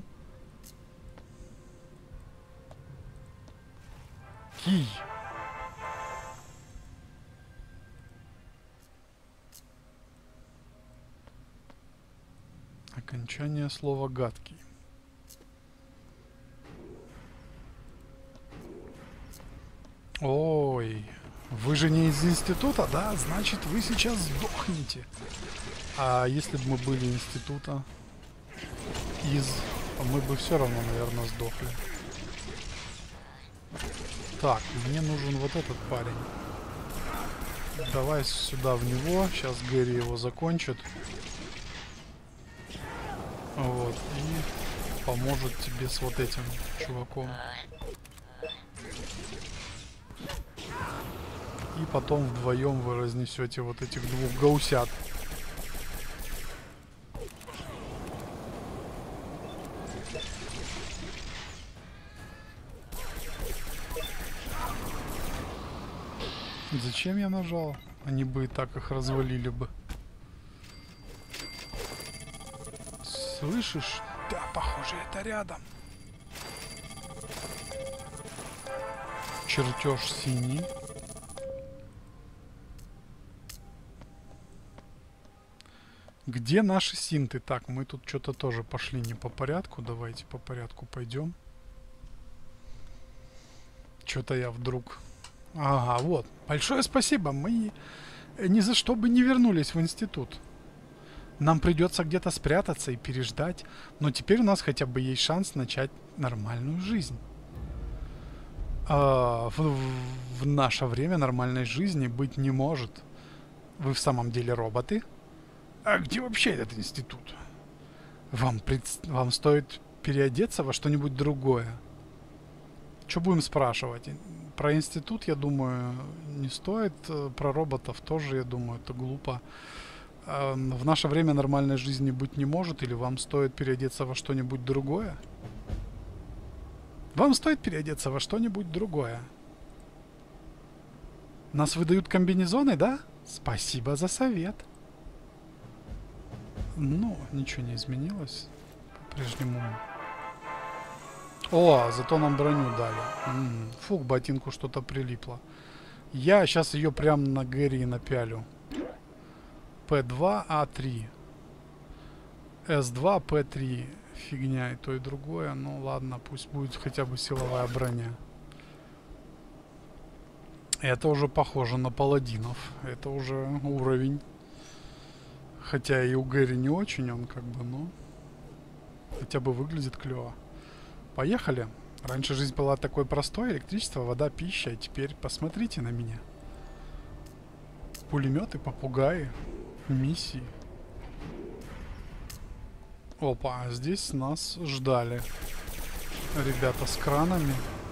Кий. Окончание слова гадкий. Ой, вы же не из института, да? Значит, вы сейчас сдохнете. А если бы мы были института, мы бы все равно, наверное, сдохли. Так, мне нужен вот этот парень. Давай сюда в него. Сейчас Гэри его закончит. Вот. И поможет тебе с вот этим чуваком. И потом вдвоем вы разнесете вот этих двух гаусят. Зачем я нажал? Они бы и так их развалили бы. Слышишь? Да, похоже, это рядом. Чертеж синий. Где наши синты? Так, мы тут что-то тоже пошли не по порядку. Давайте по порядку пойдем. Что-то я вдруг... Ага, вот. Большое спасибо. Мы ни за что бы не вернулись в институт. Нам придется где-то спрятаться и переждать. Но теперь у нас хотя бы есть шанс начать нормальную жизнь. В наше время нормальной жизни быть не может. Вы в самом деле роботы? А где вообще этот институт? Вам стоит переодеться во что-нибудь другое. Что будем спрашивать? Про институт, я думаю, не стоит. Про роботов тоже, я думаю, это глупо. В наше время нормальной жизни быть не может. Или вам стоит переодеться во что-нибудь другое? Вам стоит переодеться во что-нибудь другое. Нас выдают комбинезоны, да? Спасибо за совет. Ну, ничего не изменилось. По-прежнему. О, зато нам броню дали. Фу, к ботинку что-то прилипло. Я сейчас ее прям на Гэри напялю. П2, А3. С2, П3. Фигня и то, и другое. Ну ладно, пусть будет хотя бы силовая броня. Это уже похоже на паладинов. Это уже уровень. Хотя и у Гэри не очень, он как бы, ну... Хотя бы выглядит клево. Поехали. Раньше жизнь была такой простой. Электричество, вода, пища. А теперь посмотрите на меня. Пулеметы, попугаи. Миссии. Опа, а здесь нас ждали. Ребята с кранами.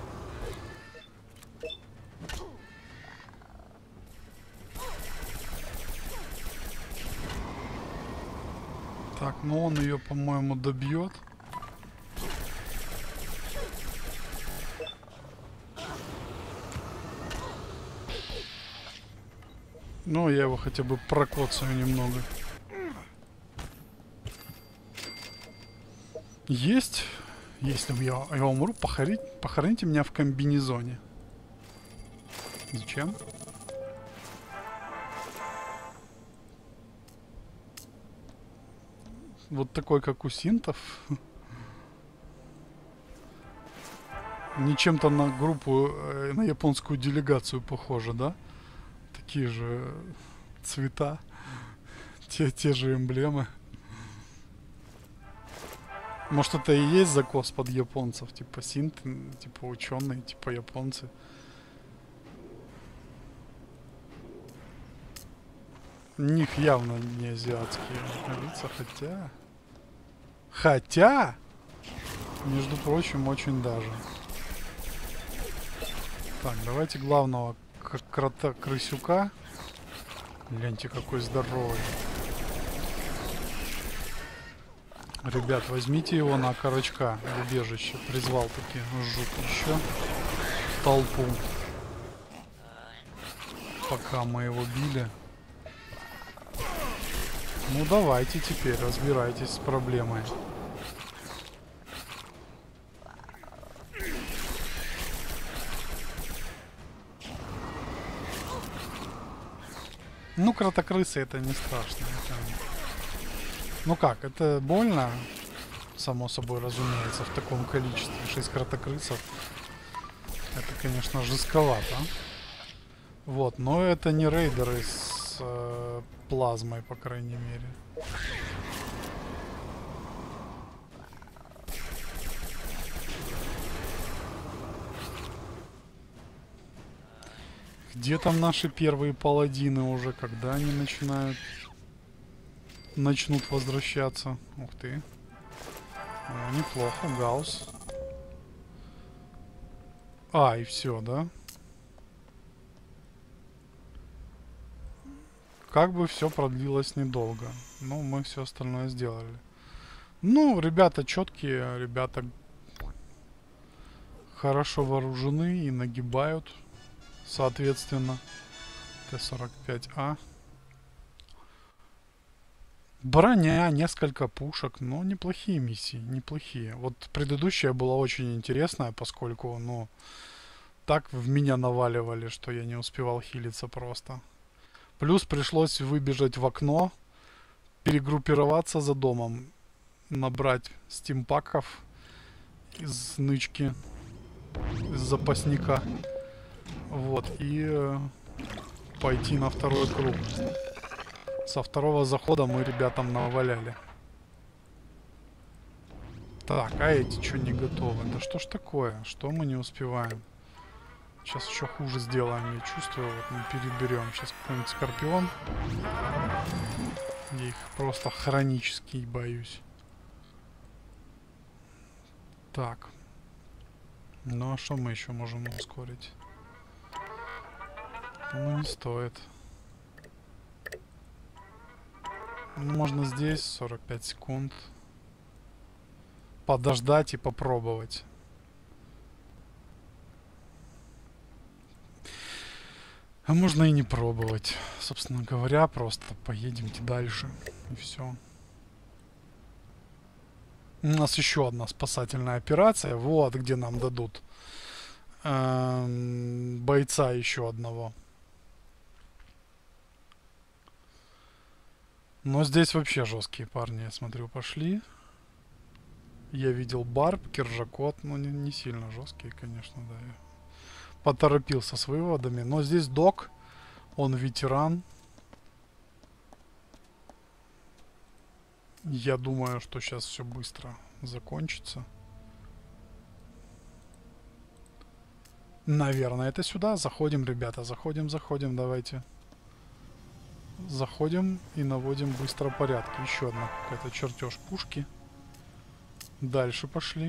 Так, ну он ее, по-моему, добьет. Ну, я его хотя бы прокоцаю немного. Есть. Если я умру, похороните меня в комбинезоне. Зачем? Вот такой, как у синтов. Не чем-то на группу, на японскую делегацию похоже, да? Такие же цвета, те же эмблемы. Может, это и есть закос под японцев, типа синт, типа ученые, типа японцы. У них явно не азиатские лица, хотя, между прочим, очень даже. Так, давайте главного крота-крысюка. Гляньте, какой здоровый. Ребят, возьмите его на окорочка в убежище. Призвал таки жук еще толпу. Пока мы его били. Ну давайте теперь разбирайтесь с проблемой. Ну, кротокрысы это не страшно. Ну как, это больно, само собой разумеется, в таком количестве. 6 кротокрысов. Это, конечно, жестковато. Вот, но это не рейдеры с плазмой, по крайней мере. Где там наши первые паладины уже? Когда они начнут возвращаться? Ух ты. О, неплохо, Гаусс. А, и все, да? Как бы все продлилось недолго. Но мы все остальное сделали. Ну, ребята четкие, ребята хорошо вооружены и нагибают. Соответственно, Т-45А. Броня, несколько пушек, но неплохие миссии, неплохие. Вот предыдущая была очень интересная, поскольку, ну, так в меня наваливали, что я не успевал хилиться просто. Плюс пришлось выбежать в окно, перегруппироваться за домом, набрать стимпаков из нычки, из запасника. Вот, и пойти на второй круг. Со второго захода мы ребятам наваляли. Так, а эти что не готовы? Да что ж такое? Что мы не успеваем? Сейчас еще хуже сделаем, я чувствую. Вот мы переберем сейчас какой-нибудь скорпион. Я их просто хронически боюсь. Так. Ну а что мы еще можем ускорить? Ну, не стоит. Ну, можно здесь 45 секунд. Подождать и попробовать. А можно и не пробовать. Собственно говоря, просто поедемте дальше. И все. У нас еще одна спасательная операция. Вот где нам дадут бойца еще одного. Но здесь вообще жесткие парни, я смотрю, пошли. Я видел Барб, Киржакот, но не сильно жесткие, конечно, да. Я поторопился с выводами. Но здесь Док, он ветеран. Я думаю, что сейчас все быстро закончится. Наверное, это сюда. Заходим, ребята, заходим, давайте. Заходим и наводим быстро порядки. Еще одна какая-то чертеж пушки. Дальше пошли.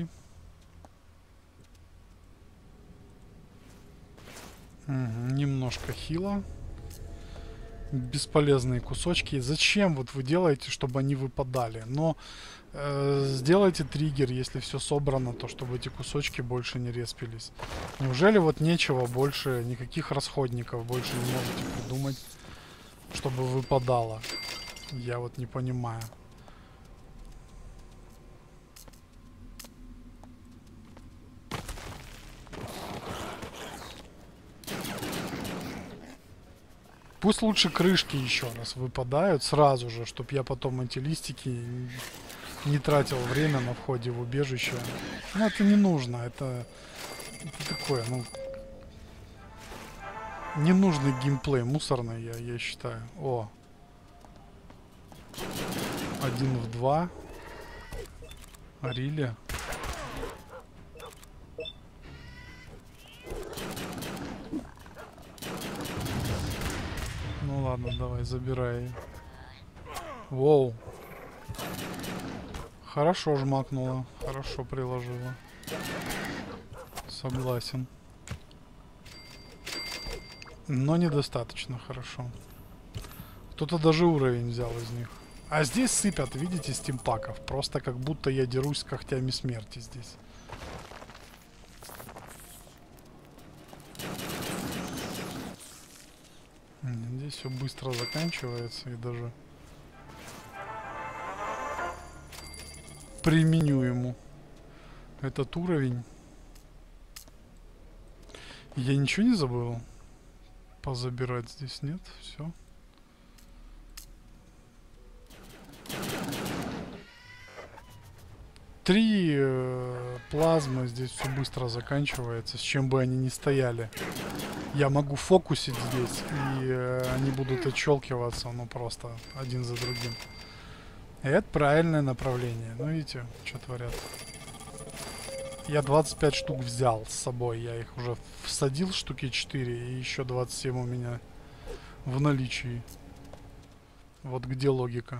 Немножко хила. Бесполезные кусочки. Зачем вот вы делаете, чтобы они выпадали? Но сделайте триггер, если все собрано, то чтобы эти кусочки больше не респились. Неужели вот нечего больше, никаких расходников больше не можете придумать? чтобы выпадало. Я вот не понимаю. Пусть лучше крышки еще раз выпадают сразу же, чтобы я потом эти листики не тратил время на входе в убежище. Ну, это не нужно, это такое, ну... Ненужный геймплей, мусорный, я считаю. О! 1 в 2. Арили. Ну ладно, давай, забирай. Воу. Хорошо жмакнула. Хорошо приложила. Согласен. Но недостаточно хорошо. Кто-то даже уровень взял из них. А здесь сыпят, видите, стимпаков. Просто как будто я дерусь с когтями смерти здесь. Здесь все быстро заканчивается и даже применю ему этот уровень. Я ничего не забыл? Позабирать здесь нет, все. Три плазмы, здесь все быстро заканчивается, с чем бы они ни стояли. Я могу фокусить здесь, и они будут отщелкиваться, ну просто один за другим. И это правильное направление. Ну видите, что творят. Я 25 штук взял с собой, я их уже всадил, штуки 4, и еще 27 у меня в наличии. Вот где логика.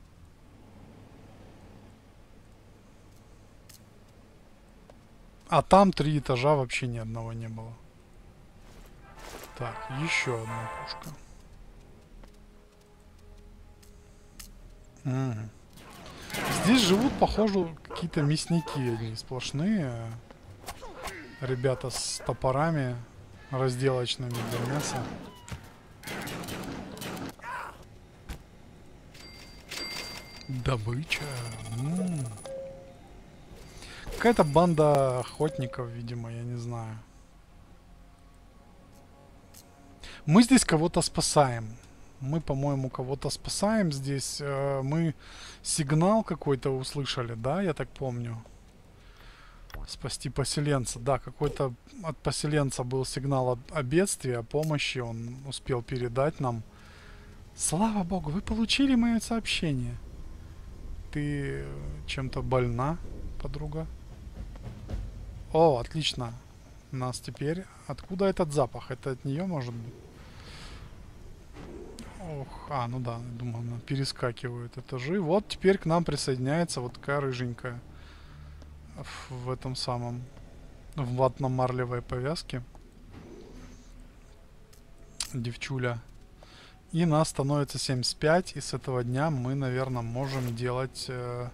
А там 3 этажа вообще ни одного не было. Так, еще одна пушка. Угу. Здесь живут, похоже, какие-то мясники одни сплошные. Ребята с топорами разделочными для мяса. Добыча. Какая-то банда охотников, видимо, я не знаю. Мы здесь кого-то спасаем. Мы, по-моему, кого-то спасаем здесь. Мы сигнал какой-то услышали, да, я так помню. Спасти поселенца. Да, какой-то от поселенца был сигнал о бедствии, о помощи. Он успел передать нам. Слава богу, вы получили мое сообщение. Ты чем-то больна, подруга? О, отлично. Нас теперь... Откуда этот запах? Это от нее, может быть? Ох, ну да, думаю, она перескакивают этажи. Вот теперь к нам присоединяется вот такая рыженькая. В этом самом... В ватно-марлевой повязке. Девчуля. И нас становится 75. И с этого дня мы, наверное, можем делать...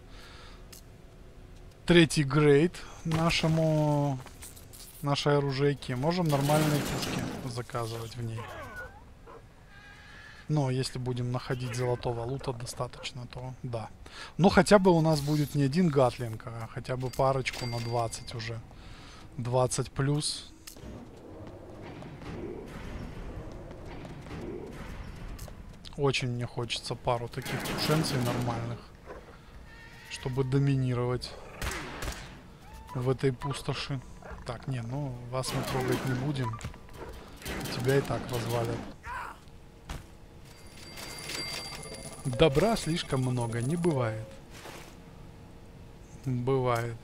третий грейд нашей оружейке. Можем нормальные пушки заказывать в ней. Но если будем находить золотого лута достаточно, то да. Ну хотя бы у нас будет не один гатлинг, а хотя бы парочку на 20 уже. 20 плюс. Очень мне хочется пару таких тушенцей нормальных, чтобы доминировать в этой пустоши. Так, не, ну вас мы трогать не будем. Тебя и так развалят. Добра слишком много, не бывает. Бывает.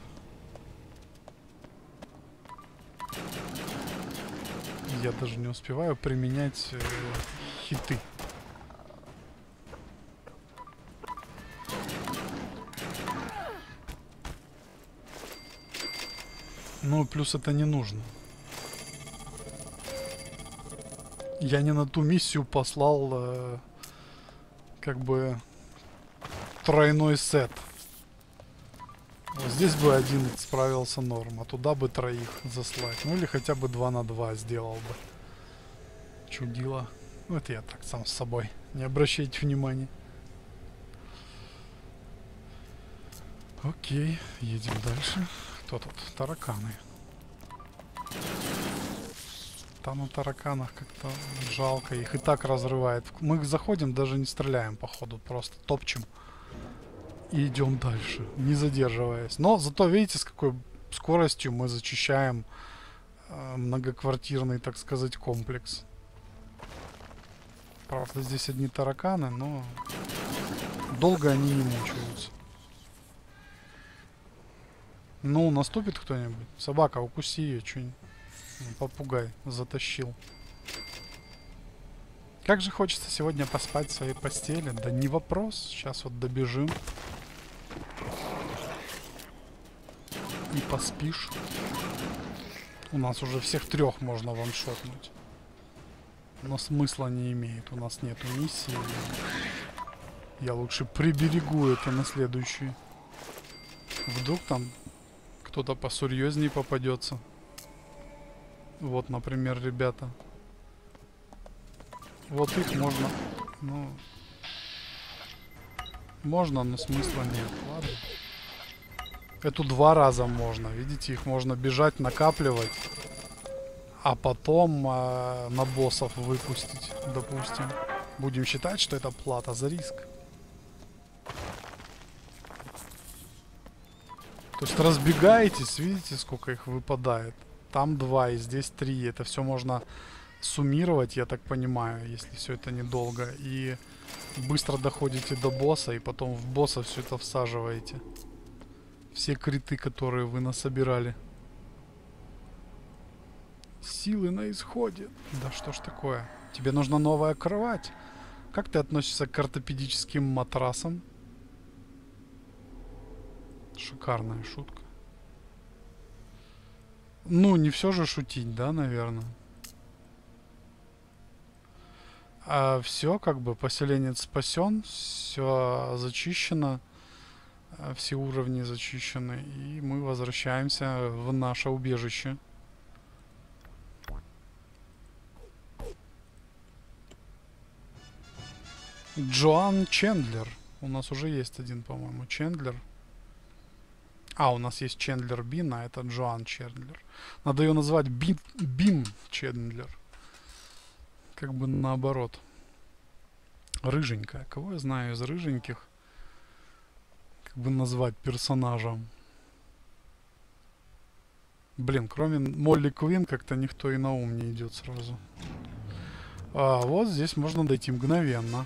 Я даже не успеваю применять хиты. Ну, плюс это не нужно. Я не на ту миссию послал, как бы, тройной сет. Вот здесь бы один справился норм, а туда бы троих заслать. Ну, или хотя бы 2 на 2 сделал бы. Чудило. Ну, это я так сам с собой. Не обращайте внимания. Окей, едем дальше. Кто тут? Тараканы. Там на тараканах как-то жалко. Их и так разрывает. Мы заходим, даже не стреляем, походу. Просто топчем. И идем дальше, не задерживаясь. Но зато видите, с какой скоростью мы зачищаем многоквартирный, так сказать, комплекс. Правда, здесь одни тараканы, но долго они не мучаются. Ну, наступит кто-нибудь? Собака, укуси ее, что-нибудь. Попугай затащил. Как же хочется сегодня поспать в своей постели. Да не вопрос. Сейчас вот добежим. И поспишь. У нас уже всех трех можно ваншотнуть. Но смысла не имеет. У нас нету миссии. Я лучше приберегу это на следующий. Вдруг там кто-то посерьезнее попадется. Вот, например, ребята. Вот их можно... Ну... Можно, но смысла нет. Ладно. Эту 2 раза можно. Видите, их можно бежать, накапливать. А потом на боссов выпустить, допустим. Будем считать, что это плата за риск. То есть разбегаетесь, видите, сколько их выпадает. Там 2 и здесь 3. Это все можно суммировать, я так понимаю, если все это недолго. И быстро доходите до босса, и потом в босса все это всаживаете. Все криты, которые вы насобирали. Силы на исходе. Да что ж такое? Тебе нужна новая кровать. Как ты относишься к ортопедическим матрасам? Шикарная шутка. Ну, не все же шутить, да, наверное. А все, как бы, поселенец спасен, все зачищено, все уровни зачищены, и мы возвращаемся в наше убежище. Джоан Чендлер. У нас уже есть один, по-моему, Чендлер. А, у нас есть Чендлер Бин, а это Джоан Чендлер. Надо ее назвать Бин Чендлер. Как бы наоборот. Рыженькая. Кого я знаю из рыженьких? Как бы назвать персонажем? Блин, кроме Молли Квин как-то никто и на ум не идет сразу. А вот здесь можно дойти мгновенно.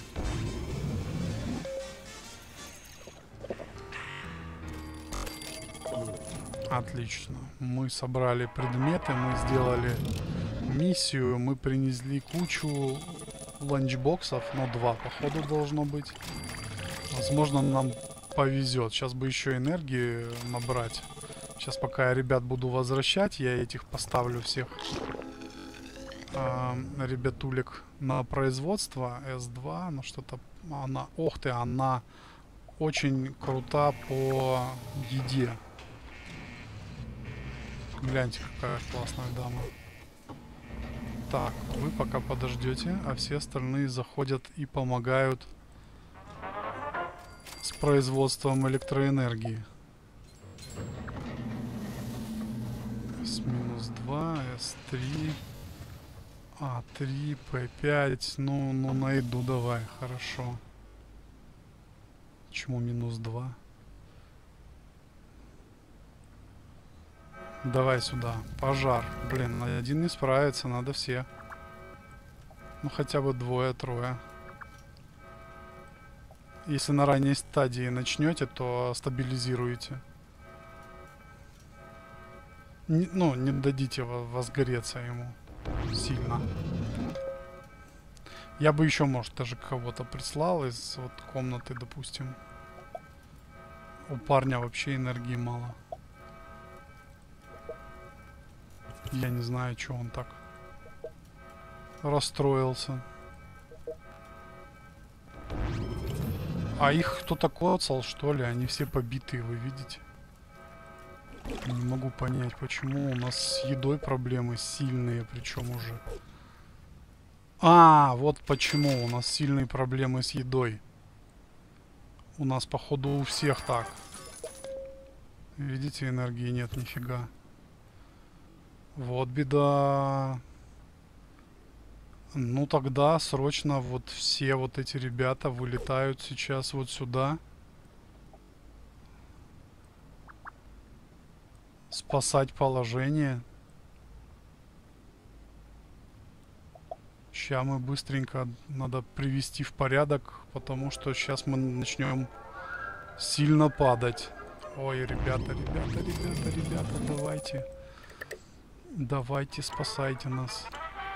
Отлично. Мы собрали предметы, мы сделали миссию, мы принесли кучу ланчбоксов, но 2 походу должно быть. Возможно, нам повезет. Сейчас бы еще энергии набрать. Сейчас пока я ребят буду возвращать, я этих поставлю всех ребятулек на производство. S2, ну что-то она... Ох ты, она очень крута по еде. Гляньте, какая классная дама. Так, вы пока подождете, а все остальные заходят и помогают с производством электроэнергии. S-2, S3, А3, П5. Ну, найду, давай, хорошо. Почему -2? Давай сюда. Пожар. Блин, один не справится, надо все. Ну, хотя бы 2-3. Если на ранней стадии начнете, то стабилизируете. Не дадите возгореться ему сильно. Я бы еще, может, даже кого-то прислал из вот комнаты, допустим. У парня вообще энергии мало. Я не знаю, что он так расстроился. А их кто-то коцал, что ли? Они все побитые, вы видите? Не могу понять, почему у нас с едой проблемы сильные, причем уже. А, вот почему у нас сильные проблемы с едой. У нас, походу, у всех так. Видите, энергии нет нифига. Вот беда. Ну тогда срочно вот все вот эти ребята вылетают сейчас вот сюда. Спасать положение. Сейчас мы быстренько надо привести в порядок, потому что сейчас мы начнем сильно падать. Ой, ребята, давайте. Давайте, спасайте нас.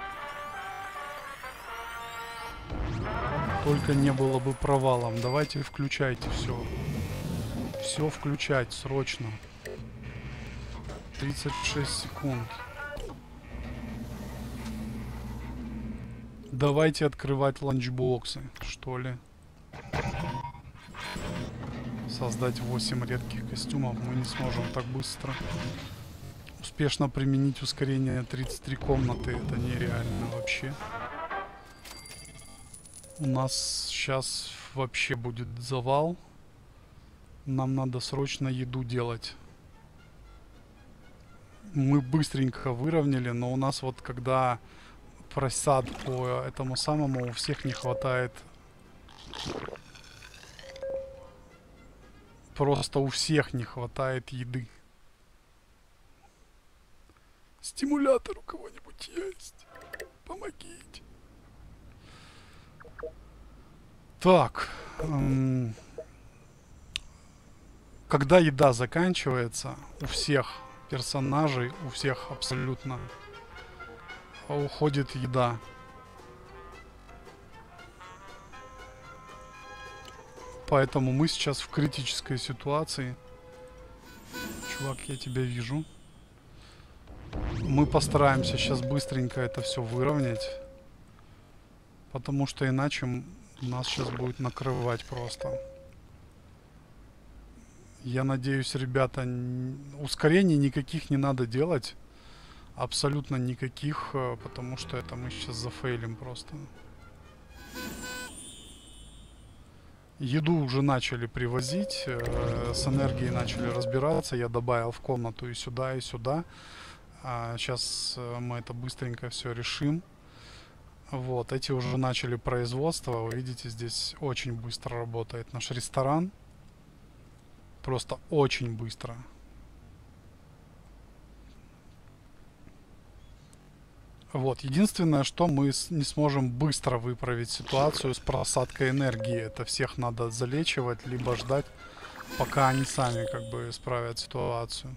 Только не было бы провалом. Давайте включайте все. Все включать срочно. 36 секунд. Давайте открывать ланчбоксы, что ли. Создать 8 редких костюмов мы не сможем так быстро. Успешно применить ускорение 33 комнаты. Это нереально вообще. У нас сейчас вообще будет завал. Нам надо срочно еду делать. Мы быстренько выровняли, но у нас вот когда просад по этому самому, у всех не хватает. Просто у всех не хватает еды. Стимулятор у кого-нибудь есть? Помогите. Так. Когда еда заканчивается, у всех персонажей, у всех абсолютно уходит еда. Поэтому мы сейчас в критической ситуации. Чувак, я тебя вижу. Мы постараемся сейчас быстренько это все выровнять. Потому что иначе нас сейчас будет накрывать просто. Я надеюсь, ребята, ускорений никаких не надо делать. Абсолютно никаких, потому что это мы сейчас зафейлим просто. Еду уже начали привозить, с энергией начали разбираться. Я добавил в комнату и сюда, и сюда. Сейчас мы это быстренько все решим. Вот, эти уже начали производство. Вы видите, здесь очень быстро работает наш ресторан. Просто очень быстро. Вот, единственное, что мы не сможем быстро выправить ситуацию с просадкой энергии. Это всех надо залечивать, либо ждать, пока они сами как бы исправят ситуацию.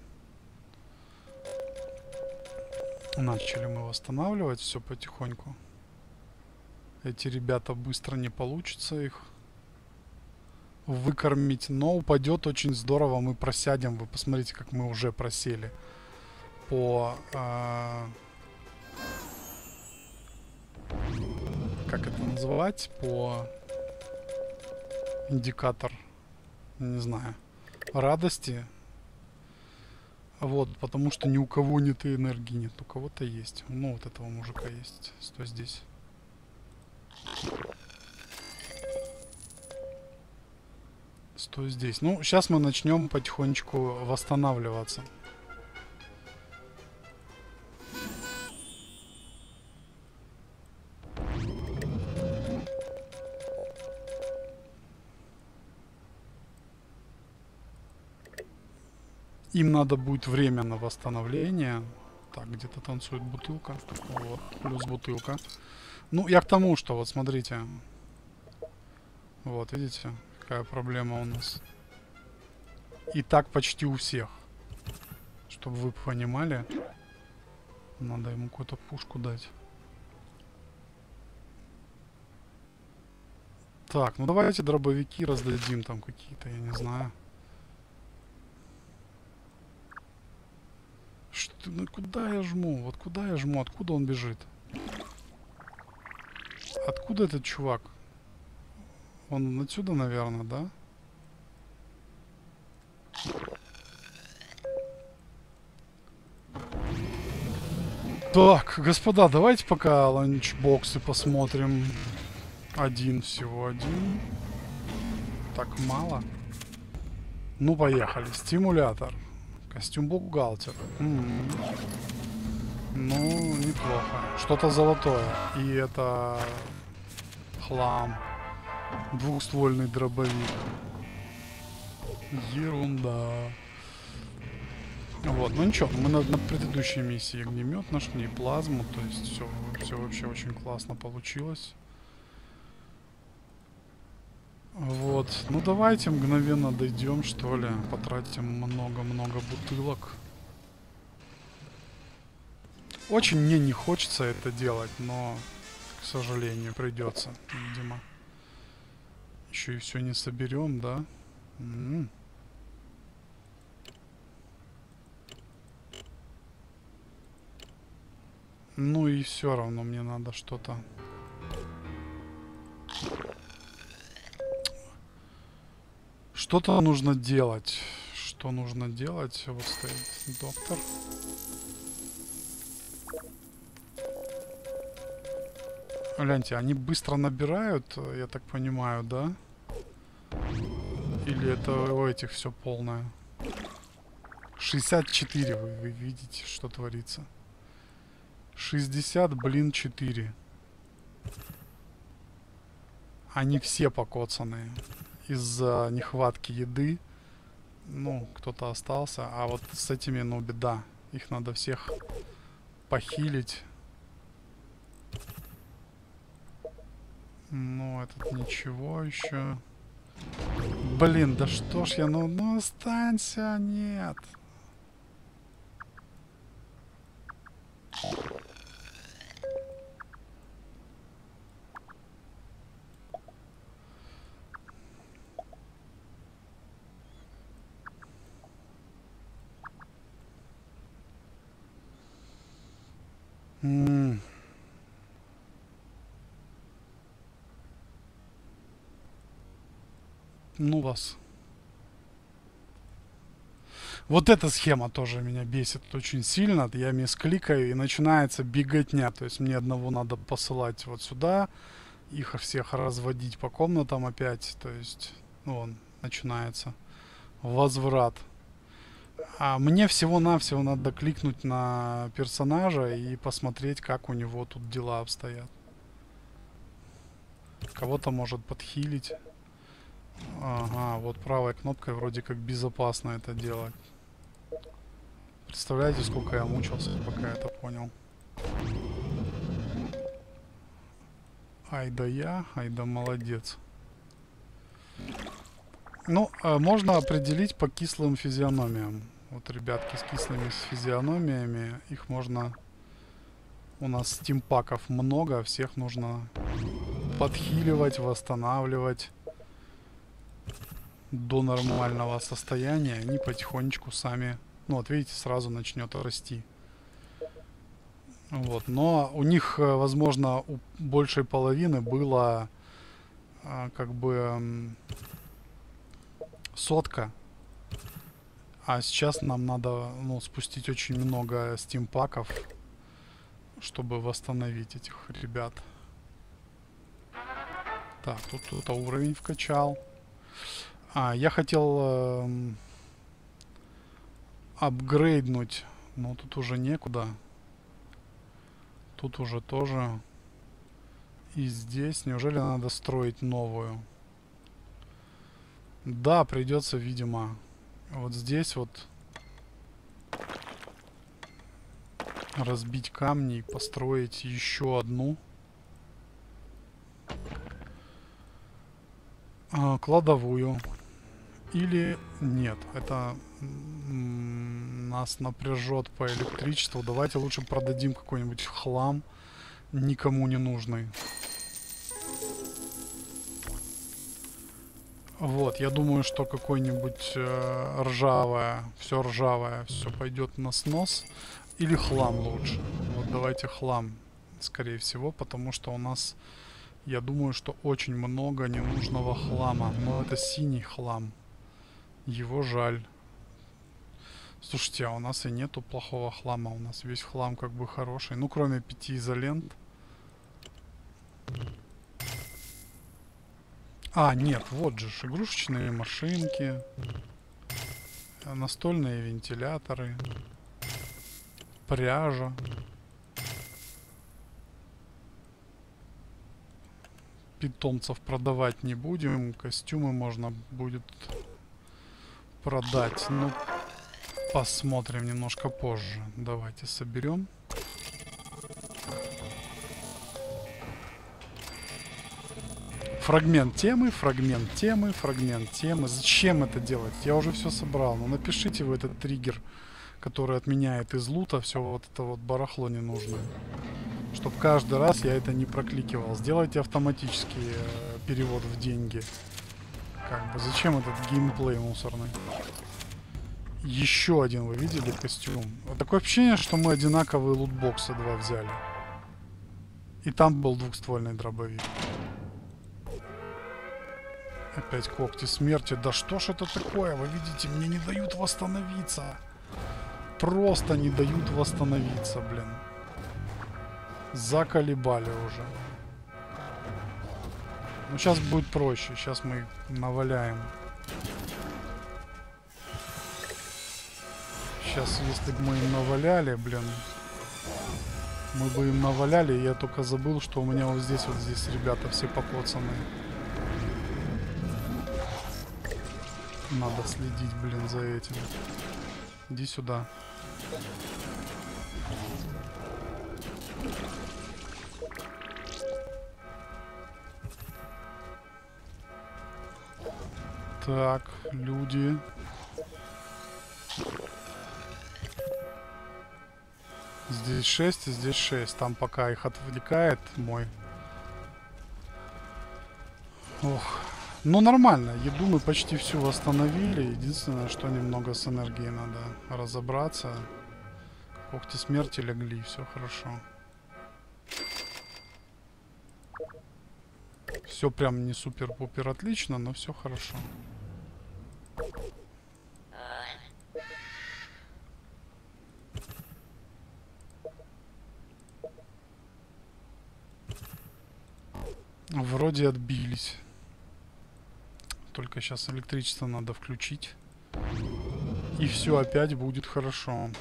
Начали мы восстанавливать все потихоньку. Эти ребята быстро не получится их выкормить, но упадет очень здорово. Мы просядем. Вы посмотрите, как мы уже просели по... как это называть? По индикатор, не знаю, радости. Вот, потому что ни у кого нет энергии, нет, у кого-то есть. Ну, вот этого мужика есть. Стой здесь. Стой здесь. Ну, сейчас мы начнем потихонечку восстанавливаться. Им надо будет время на восстановление. Так, где-то танцует бутылка. Вот, плюс бутылка. Ну, я к тому, что вот смотрите. Вот, видите, какая проблема у нас. И так почти у всех. Чтобы вы понимали. Надо ему какую-то пушку дать. Так, ну давайте дробовики раздадим там какие-то, я не знаю. Что, ну куда я жму? Вот куда я жму? Откуда он бежит? Откуда этот чувак? Он отсюда, наверное, да? Так, господа, давайте пока ланчбоксы посмотрим. Один, всего один. Так мало. Ну, поехали. Стимулятор. Костюм бухгалтера. Ну, неплохо. Что-то золотое. И это хлам. Двухствольный дробовик. Ерунда. Вот, ну ничего, мы на предыдущей миссии огнемет нашли, плазму, то есть все вообще очень классно получилось. Вот, ну давайте мгновенно дойдем, что ли, потратим много-много бутылок. Очень мне не хочется это делать, но, к сожалению, придется, видимо. Еще и все не соберем, да? Ну и все равно мне надо что-то. Что-то нужно делать. Что нужно делать? Вот стоит доктор. Гляньте, они быстро набирают, я так понимаю, да? Или это у этих все полное? 64, вы видите, что творится. 60, блин, 4. Они все покоцанные. Из-за нехватки еды. Ну, кто-то остался. А вот с этими, ну, беда. Их надо всех похилить. Ну, этот ничего еще. Блин, да что ж я, ну останься, нет. Ну вас. Вот эта схема тоже меня бесит очень сильно. Я мискликаю и начинается беготня. То есть мне одного надо посылать вот сюда, их всех разводить по комнатам опять. То есть, ну, он начинается возврат. А мне всего-навсего надо кликнуть на персонажа и посмотреть, как у него тут дела обстоят. Кого-то может подхилить. Ага, вот правой кнопкой вроде как безопасно это делать. Представляете, сколько я мучился, пока я это понял. Ай да молодец. Ну, можно определить по кислым физиономиям. Вот ребятки с кислыми физиономиями, их можно... У нас стимпаков много, всех нужно подхиливать, восстанавливать до нормального состояния. Они потихонечку сами, ну вот видите, сразу начнет расти. Вот, но у них, возможно, у большей половины было как бы сотка. А сейчас нам надо, ну, спустить очень много стимпаков, чтобы восстановить этих ребят. Так, тут кто-то уровень вкачал. Я хотел апгрейднуть, но тут уже некуда. Тут уже тоже. И здесь неужели надо строить новую? Да, придется, видимо, вот здесь вот разбить камни и построить еще одну кладовую. Или нет, это нас напряжет по электричеству. Давайте лучше продадим какой-нибудь хлам, никому не нужный. Вот, я думаю, что какой-нибудь ржавое, все пойдет на снос. Или хлам лучше. Вот давайте хлам, скорее всего, потому что у нас, я думаю, что очень много ненужного хлама. Но это синий хлам. Его жаль. Слушайте, а у нас и нету плохого хлама. У нас весь хлам как бы хороший. Ну, кроме 5 изолент. А, нет, вот же ж, игрушечные машинки. Настольные вентиляторы. Пряжа. Питомцев продавать не будем. Костюмы можно будет продать. Ну, посмотрим немножко позже. Давайте соберем. Фрагмент темы, фрагмент темы, фрагмент темы. Зачем это делать? Я уже все собрал. Ну, напишите вы этот триггер, который отменяет из лута все вот это вот барахло ненужное. Чтоб каждый раз я это не прокликивал. Сделайте автоматический перевод в деньги. Как бы зачем этот геймплей мусорный? Еще один, вы видели, костюм? Вот такое ощущение, что мы одинаковые лутбоксы два взяли. И там был двухствольный дробовик. Опять когти смерти. Да что ж это такое? Вы видите, мне не дают восстановиться. Просто не дают восстановиться, блин. Заколебали уже. Ну, сейчас будет проще. Сейчас мы наваляем. Сейчас, если бы мы им наваляли, блин. Мы бы им наваляли. Я только забыл, что у меня вот здесь ребята все покоцанные. Надо следить, блин, за этим. Иди сюда. Так, люди. Здесь 6 и здесь 6. Там пока их отвлекает мой. Ох. Ну нормально. Еду мы почти всю восстановили. Единственное, что немного с энергией надо разобраться. Когти смерти легли. Все хорошо. Все прям не супер-пупер отлично, но все хорошо. Вроде отбились. Только сейчас электричество надо включить. И все опять будет хорошо.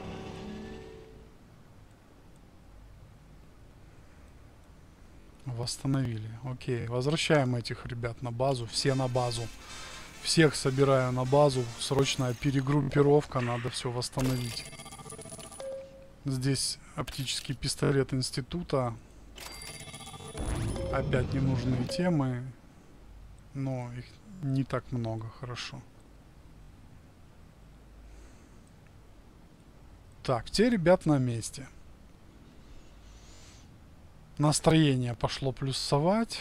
Восстановили. Окей. Возвращаем этих ребят на базу. Все на базу. Всех собираю на базу. Срочная перегруппировка. Надо все восстановить. Здесь оптический пистолет института. Опять ненужные темы. Но их не так много. Хорошо. Так, те ребят на месте. Настроение пошло плюсовать.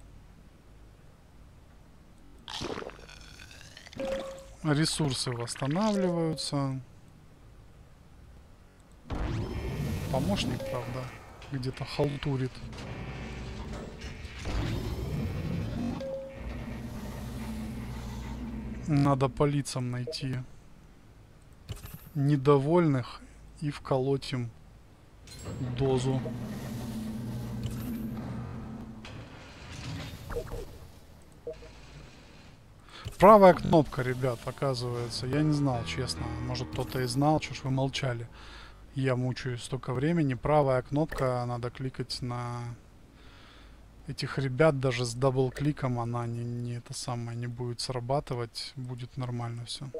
Ресурсы восстанавливаются. Помощник, правда, где-то халтурит. Надо по лицам найти недовольных и вколоть им дозу. Правая кнопка, ребят, оказывается. Я не знал, честно. Может, кто-то и знал, что ж вы молчали. Я мучаюсь столько времени. Правая кнопка, надо кликать на этих ребят. Даже с дабл-кликом она не это самое не будет срабатывать. Будет нормально все.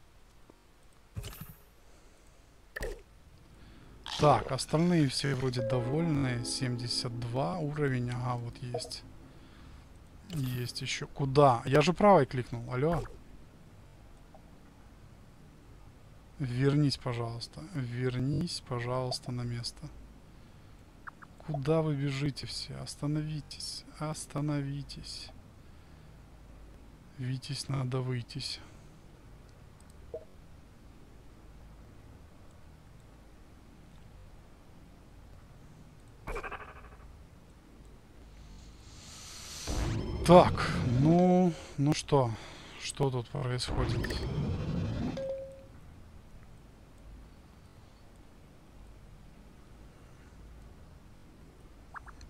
Так, остальные все вроде довольны. 72 уровень. Ага, вот есть. Есть еще. Куда? Я же правой кликнул. Алло. Вернись, пожалуйста. Вернись, пожалуйста, на место. Куда вы бежите все? Остановитесь. Остановитесь. Витязь, надо выйтись. Так, ну что? Что тут происходит?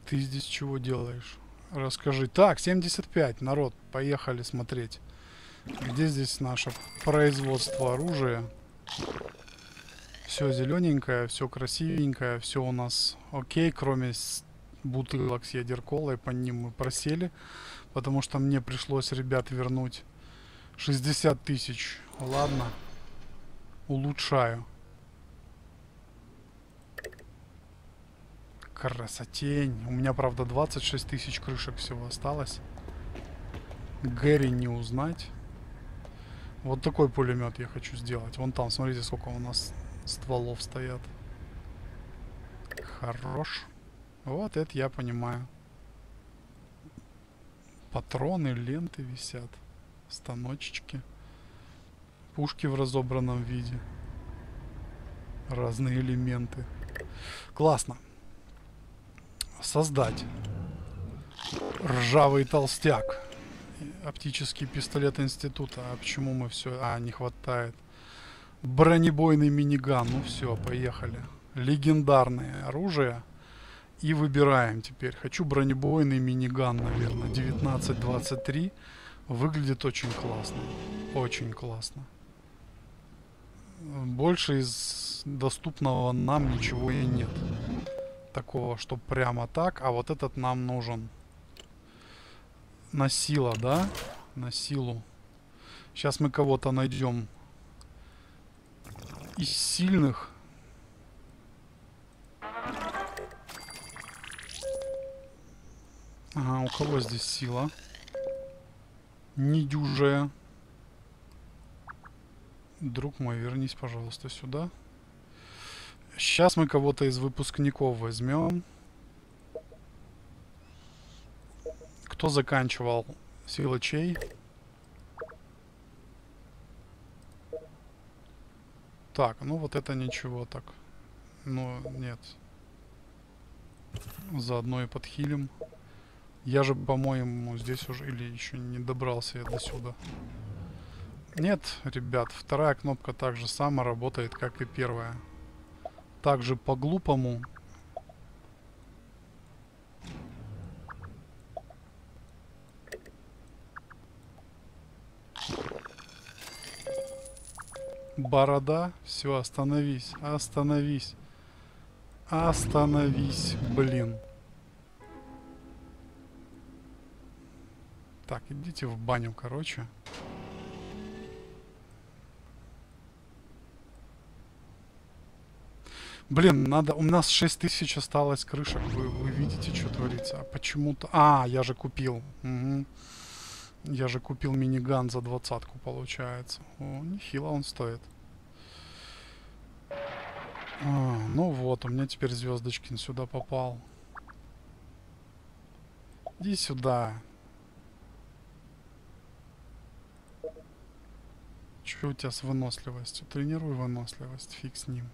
Ты здесь чего делаешь? Расскажи. Так, 75, народ, поехали смотреть. Где здесь наше производство оружия? Все зелененькое, все красивенькое, все у нас окей, кроме бутылок с ядерколой, по ним мы просели, потому что мне пришлось, ребят, вернуть 60 тысяч. Ладно, улучшаю. Красотень. У меня, правда, 26 тысяч крышек всего осталось. Гэри не узнать. Вот такой пулемет я хочу сделать. Вон там, смотрите, сколько у нас стволов стоят. Хорош. Вот это я понимаю. Патроны, ленты висят. Станочечки. Пушки в разобранном виде. Разные элементы. Классно. Создать. Ржавый толстяк. Оптический пистолет института. А почему мы все... А, не хватает. Бронебойный миниган. Ну все, поехали. Легендарное оружие. И выбираем теперь. Хочу бронебойный миниган, наверное. 1923. Выглядит очень классно. Очень классно. Больше из доступного нам ничего и нет. Такого, что прямо так. А вот этот нам нужен. На сила, да? На силу. Сейчас мы кого-то найдем из сильных. Ага, у кого здесь сила? Недюжая. Друг мой, вернись, пожалуйста, сюда. Сейчас мы кого-то из выпускников возьмем. Кто заканчивал силачей? Так, ну вот это ничего так. Ну, нет. Заодно и подхилим. Я же, по-моему, здесь уже... Или еще не добрался я до сюда. Нет, ребят, вторая кнопка так же само работает, как и первая. Также по-глупому. Борода. Все, остановись. Остановись. Остановись, блин. Так, идите в баню, короче. Блин, надо... У нас 6000 осталось крышек. Вы видите, что творится? А почему-то... А, я же купил. Угу. Я же купил миниган за 20-ку, получается. О, нехило он стоит. А, ну вот, у меня теперь Звездочкин сюда попал. Иди сюда. Что у тебя с выносливостью? Тренируй выносливость, фиг с ним.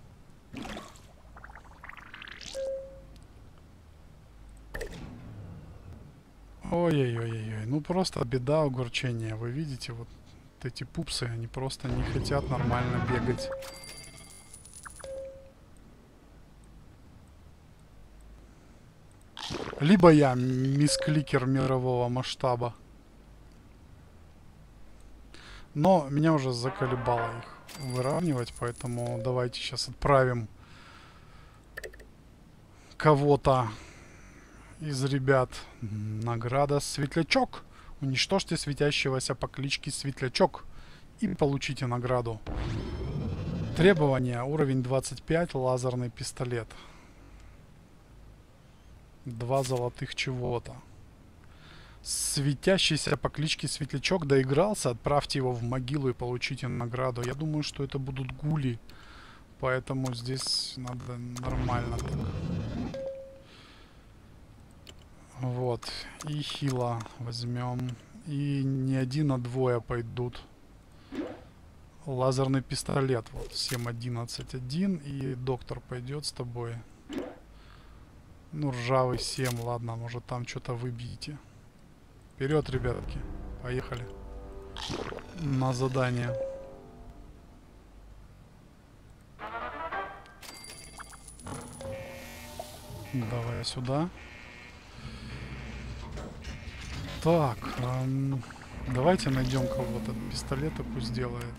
Ой-ой-ой-ой, ну просто беда, огорчения. Вы видите, вот эти пупсы, они просто не хотят нормально бегать. Либо я мискликер мирового масштаба. Но меня уже заколебало их выравнивать, поэтому давайте сейчас отправим кого-то из ребят. Награда Светлячок. Уничтожьте светящегося по кличке Светлячок и получите награду. Требования. Уровень 25. Лазерный пистолет. 2 золотых чего-то. Светящийся по кличке Светлячок доигрался. Отправьте его в могилу и получите награду. Я думаю, что это будут гули. Поэтому здесь надо нормально так. Вот. И хила возьмем. И не один, а двое пойдут. Лазерный пистолет. Вот. 7-11-1. И доктор пойдет с тобой. Ну, ржавый 7. Ладно, может там что-то выбьете. Вперед, ребятки. Поехали. На задание. Давай сюда. Так, давайте найдем кого-то. Пистолет пусть сделает.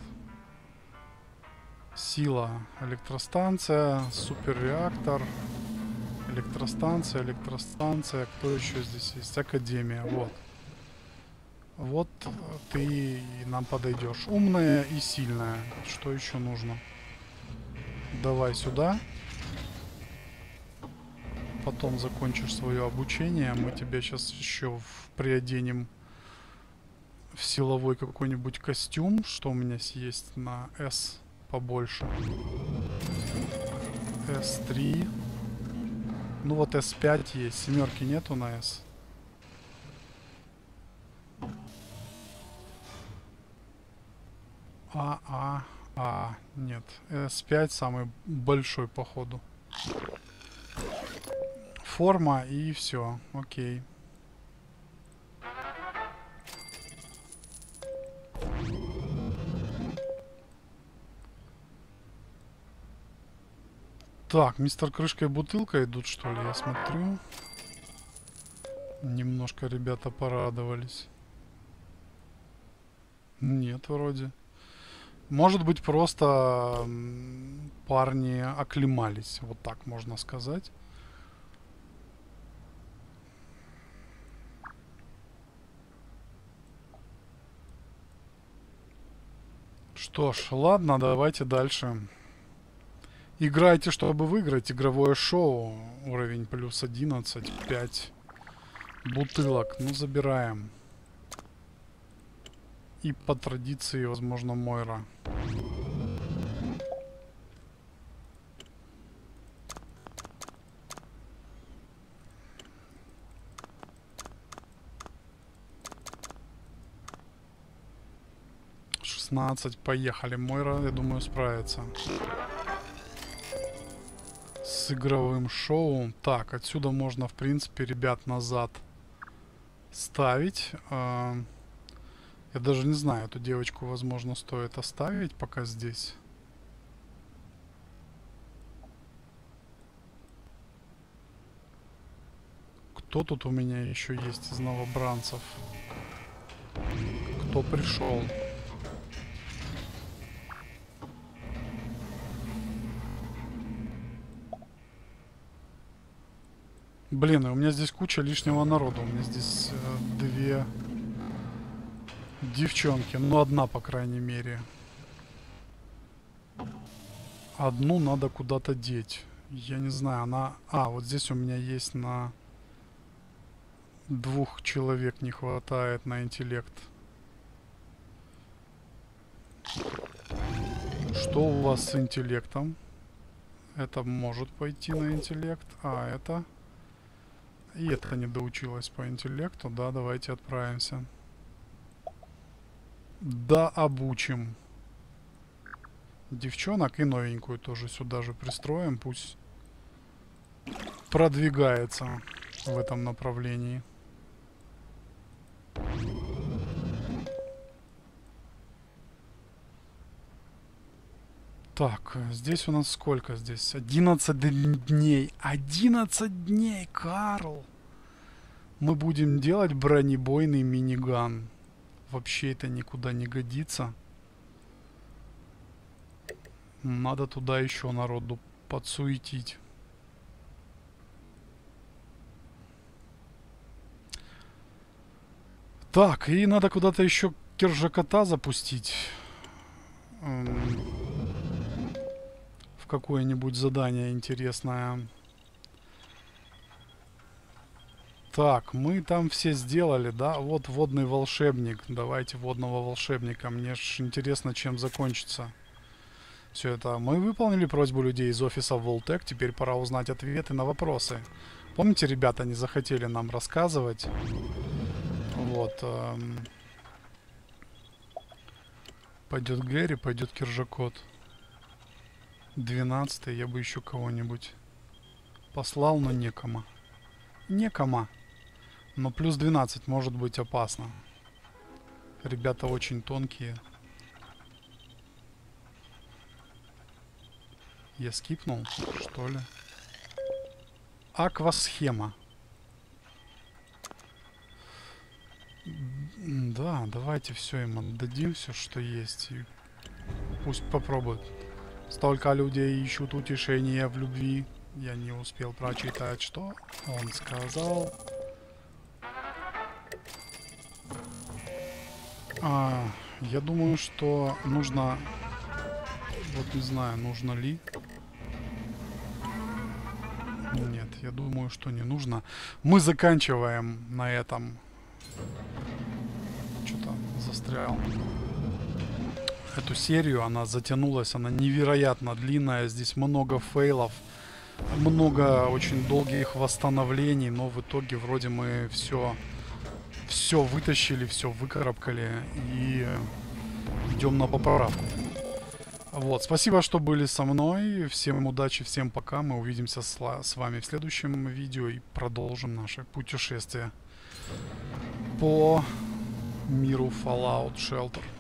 Сила. Электростанция. Суперреактор. Электростанция, электростанция. Кто еще здесь есть? Академия. Вот. Вот ты нам подойдешь. Умная и сильная. Что еще нужно? Давай сюда. Потом закончишь свое обучение. Мы тебя сейчас еще приоденем в силовой какой-нибудь костюм. Что у меня есть на S побольше? S3. Ну вот S5 есть. Семерки нету на S. Нет. S5 самый большой, походу. Форма и все. Окей. Так, мистер Крышка и Бутылка идут, что ли? Я смотрю. Немножко ребята порадовались. Нет, вроде. Может быть, просто парни оклемались. Вот так можно сказать. Что ж, ладно, давайте дальше. Играйте, чтобы выиграть. Игровое шоу. Уровень плюс 11. 5 бутылок. Ну, забираем. И по традиции, возможно, Мойра. Поехали. Мойра, я думаю, справится. С игровым шоу. Так, отсюда можно, в принципе, ребят назад ставить. Я даже не знаю, эту девочку, возможно, стоит оставить пока здесь. Кто тут у меня еще есть из новобранцев? Кто пришел? Блин, у меня здесь куча лишнего народа. У меня здесь две девчонки. Ну, одна, по крайней мере. Одну надо куда-то деть. Я не знаю, она... вот здесь у меня есть на... 2 человек не хватает на интеллект. Что у вас с интеллектом? Это может пойти на интеллект. Это... И это не доучилась по интеллекту. Да, давайте отправимся. Да, обучим. Девчонок и новенькую тоже сюда же пристроим. Пусть продвигается в этом направлении. Так, здесь у нас сколько здесь? 11 дней. 11 дней, Карл! Мы будем делать бронебойный миниган. Вообще это никуда не годится. Надо туда еще народу подсуетить. Так, и надо куда-то еще Киржакота запустить. В какое-нибудь задание интересное. Так, мы там все сделали, да? Вот водный волшебник. Давайте водного волшебника. Мне ж интересно, чем закончится все это. Мы выполнили просьбу людей из офиса Voltec. Теперь пора узнать ответы на вопросы. Помните, ребята не захотели нам рассказывать? Вот. Пойдет Гэри, пойдет Киржакот. 12-й, я бы еще кого-нибудь послал, но некому. Некому. Но плюс 12 может быть опасно. Ребята очень тонкие. Я скипнул, что ли? Аквасхема. Да, давайте все им отдадим, все, что есть. И пусть попробуют. Столько людей ищут утешения в любви. Я не успел прочитать, что он сказал. Я думаю, что нужно... Вот не знаю, нужно ли. Нет, я думаю, что не нужно. Мы заканчиваем на этом. Что-то застрял. Эту серию, она затянулась, она невероятно длинная. Здесь много фейлов, много очень долгих восстановлений, но в итоге вроде мы все вытащили, все выкарабкали и идем на поправку. Вот, спасибо, что были со мной. Всем удачи, всем пока. Мы увидимся с вами в следующем видео и продолжим наше путешествие по миру Fallout Shelter.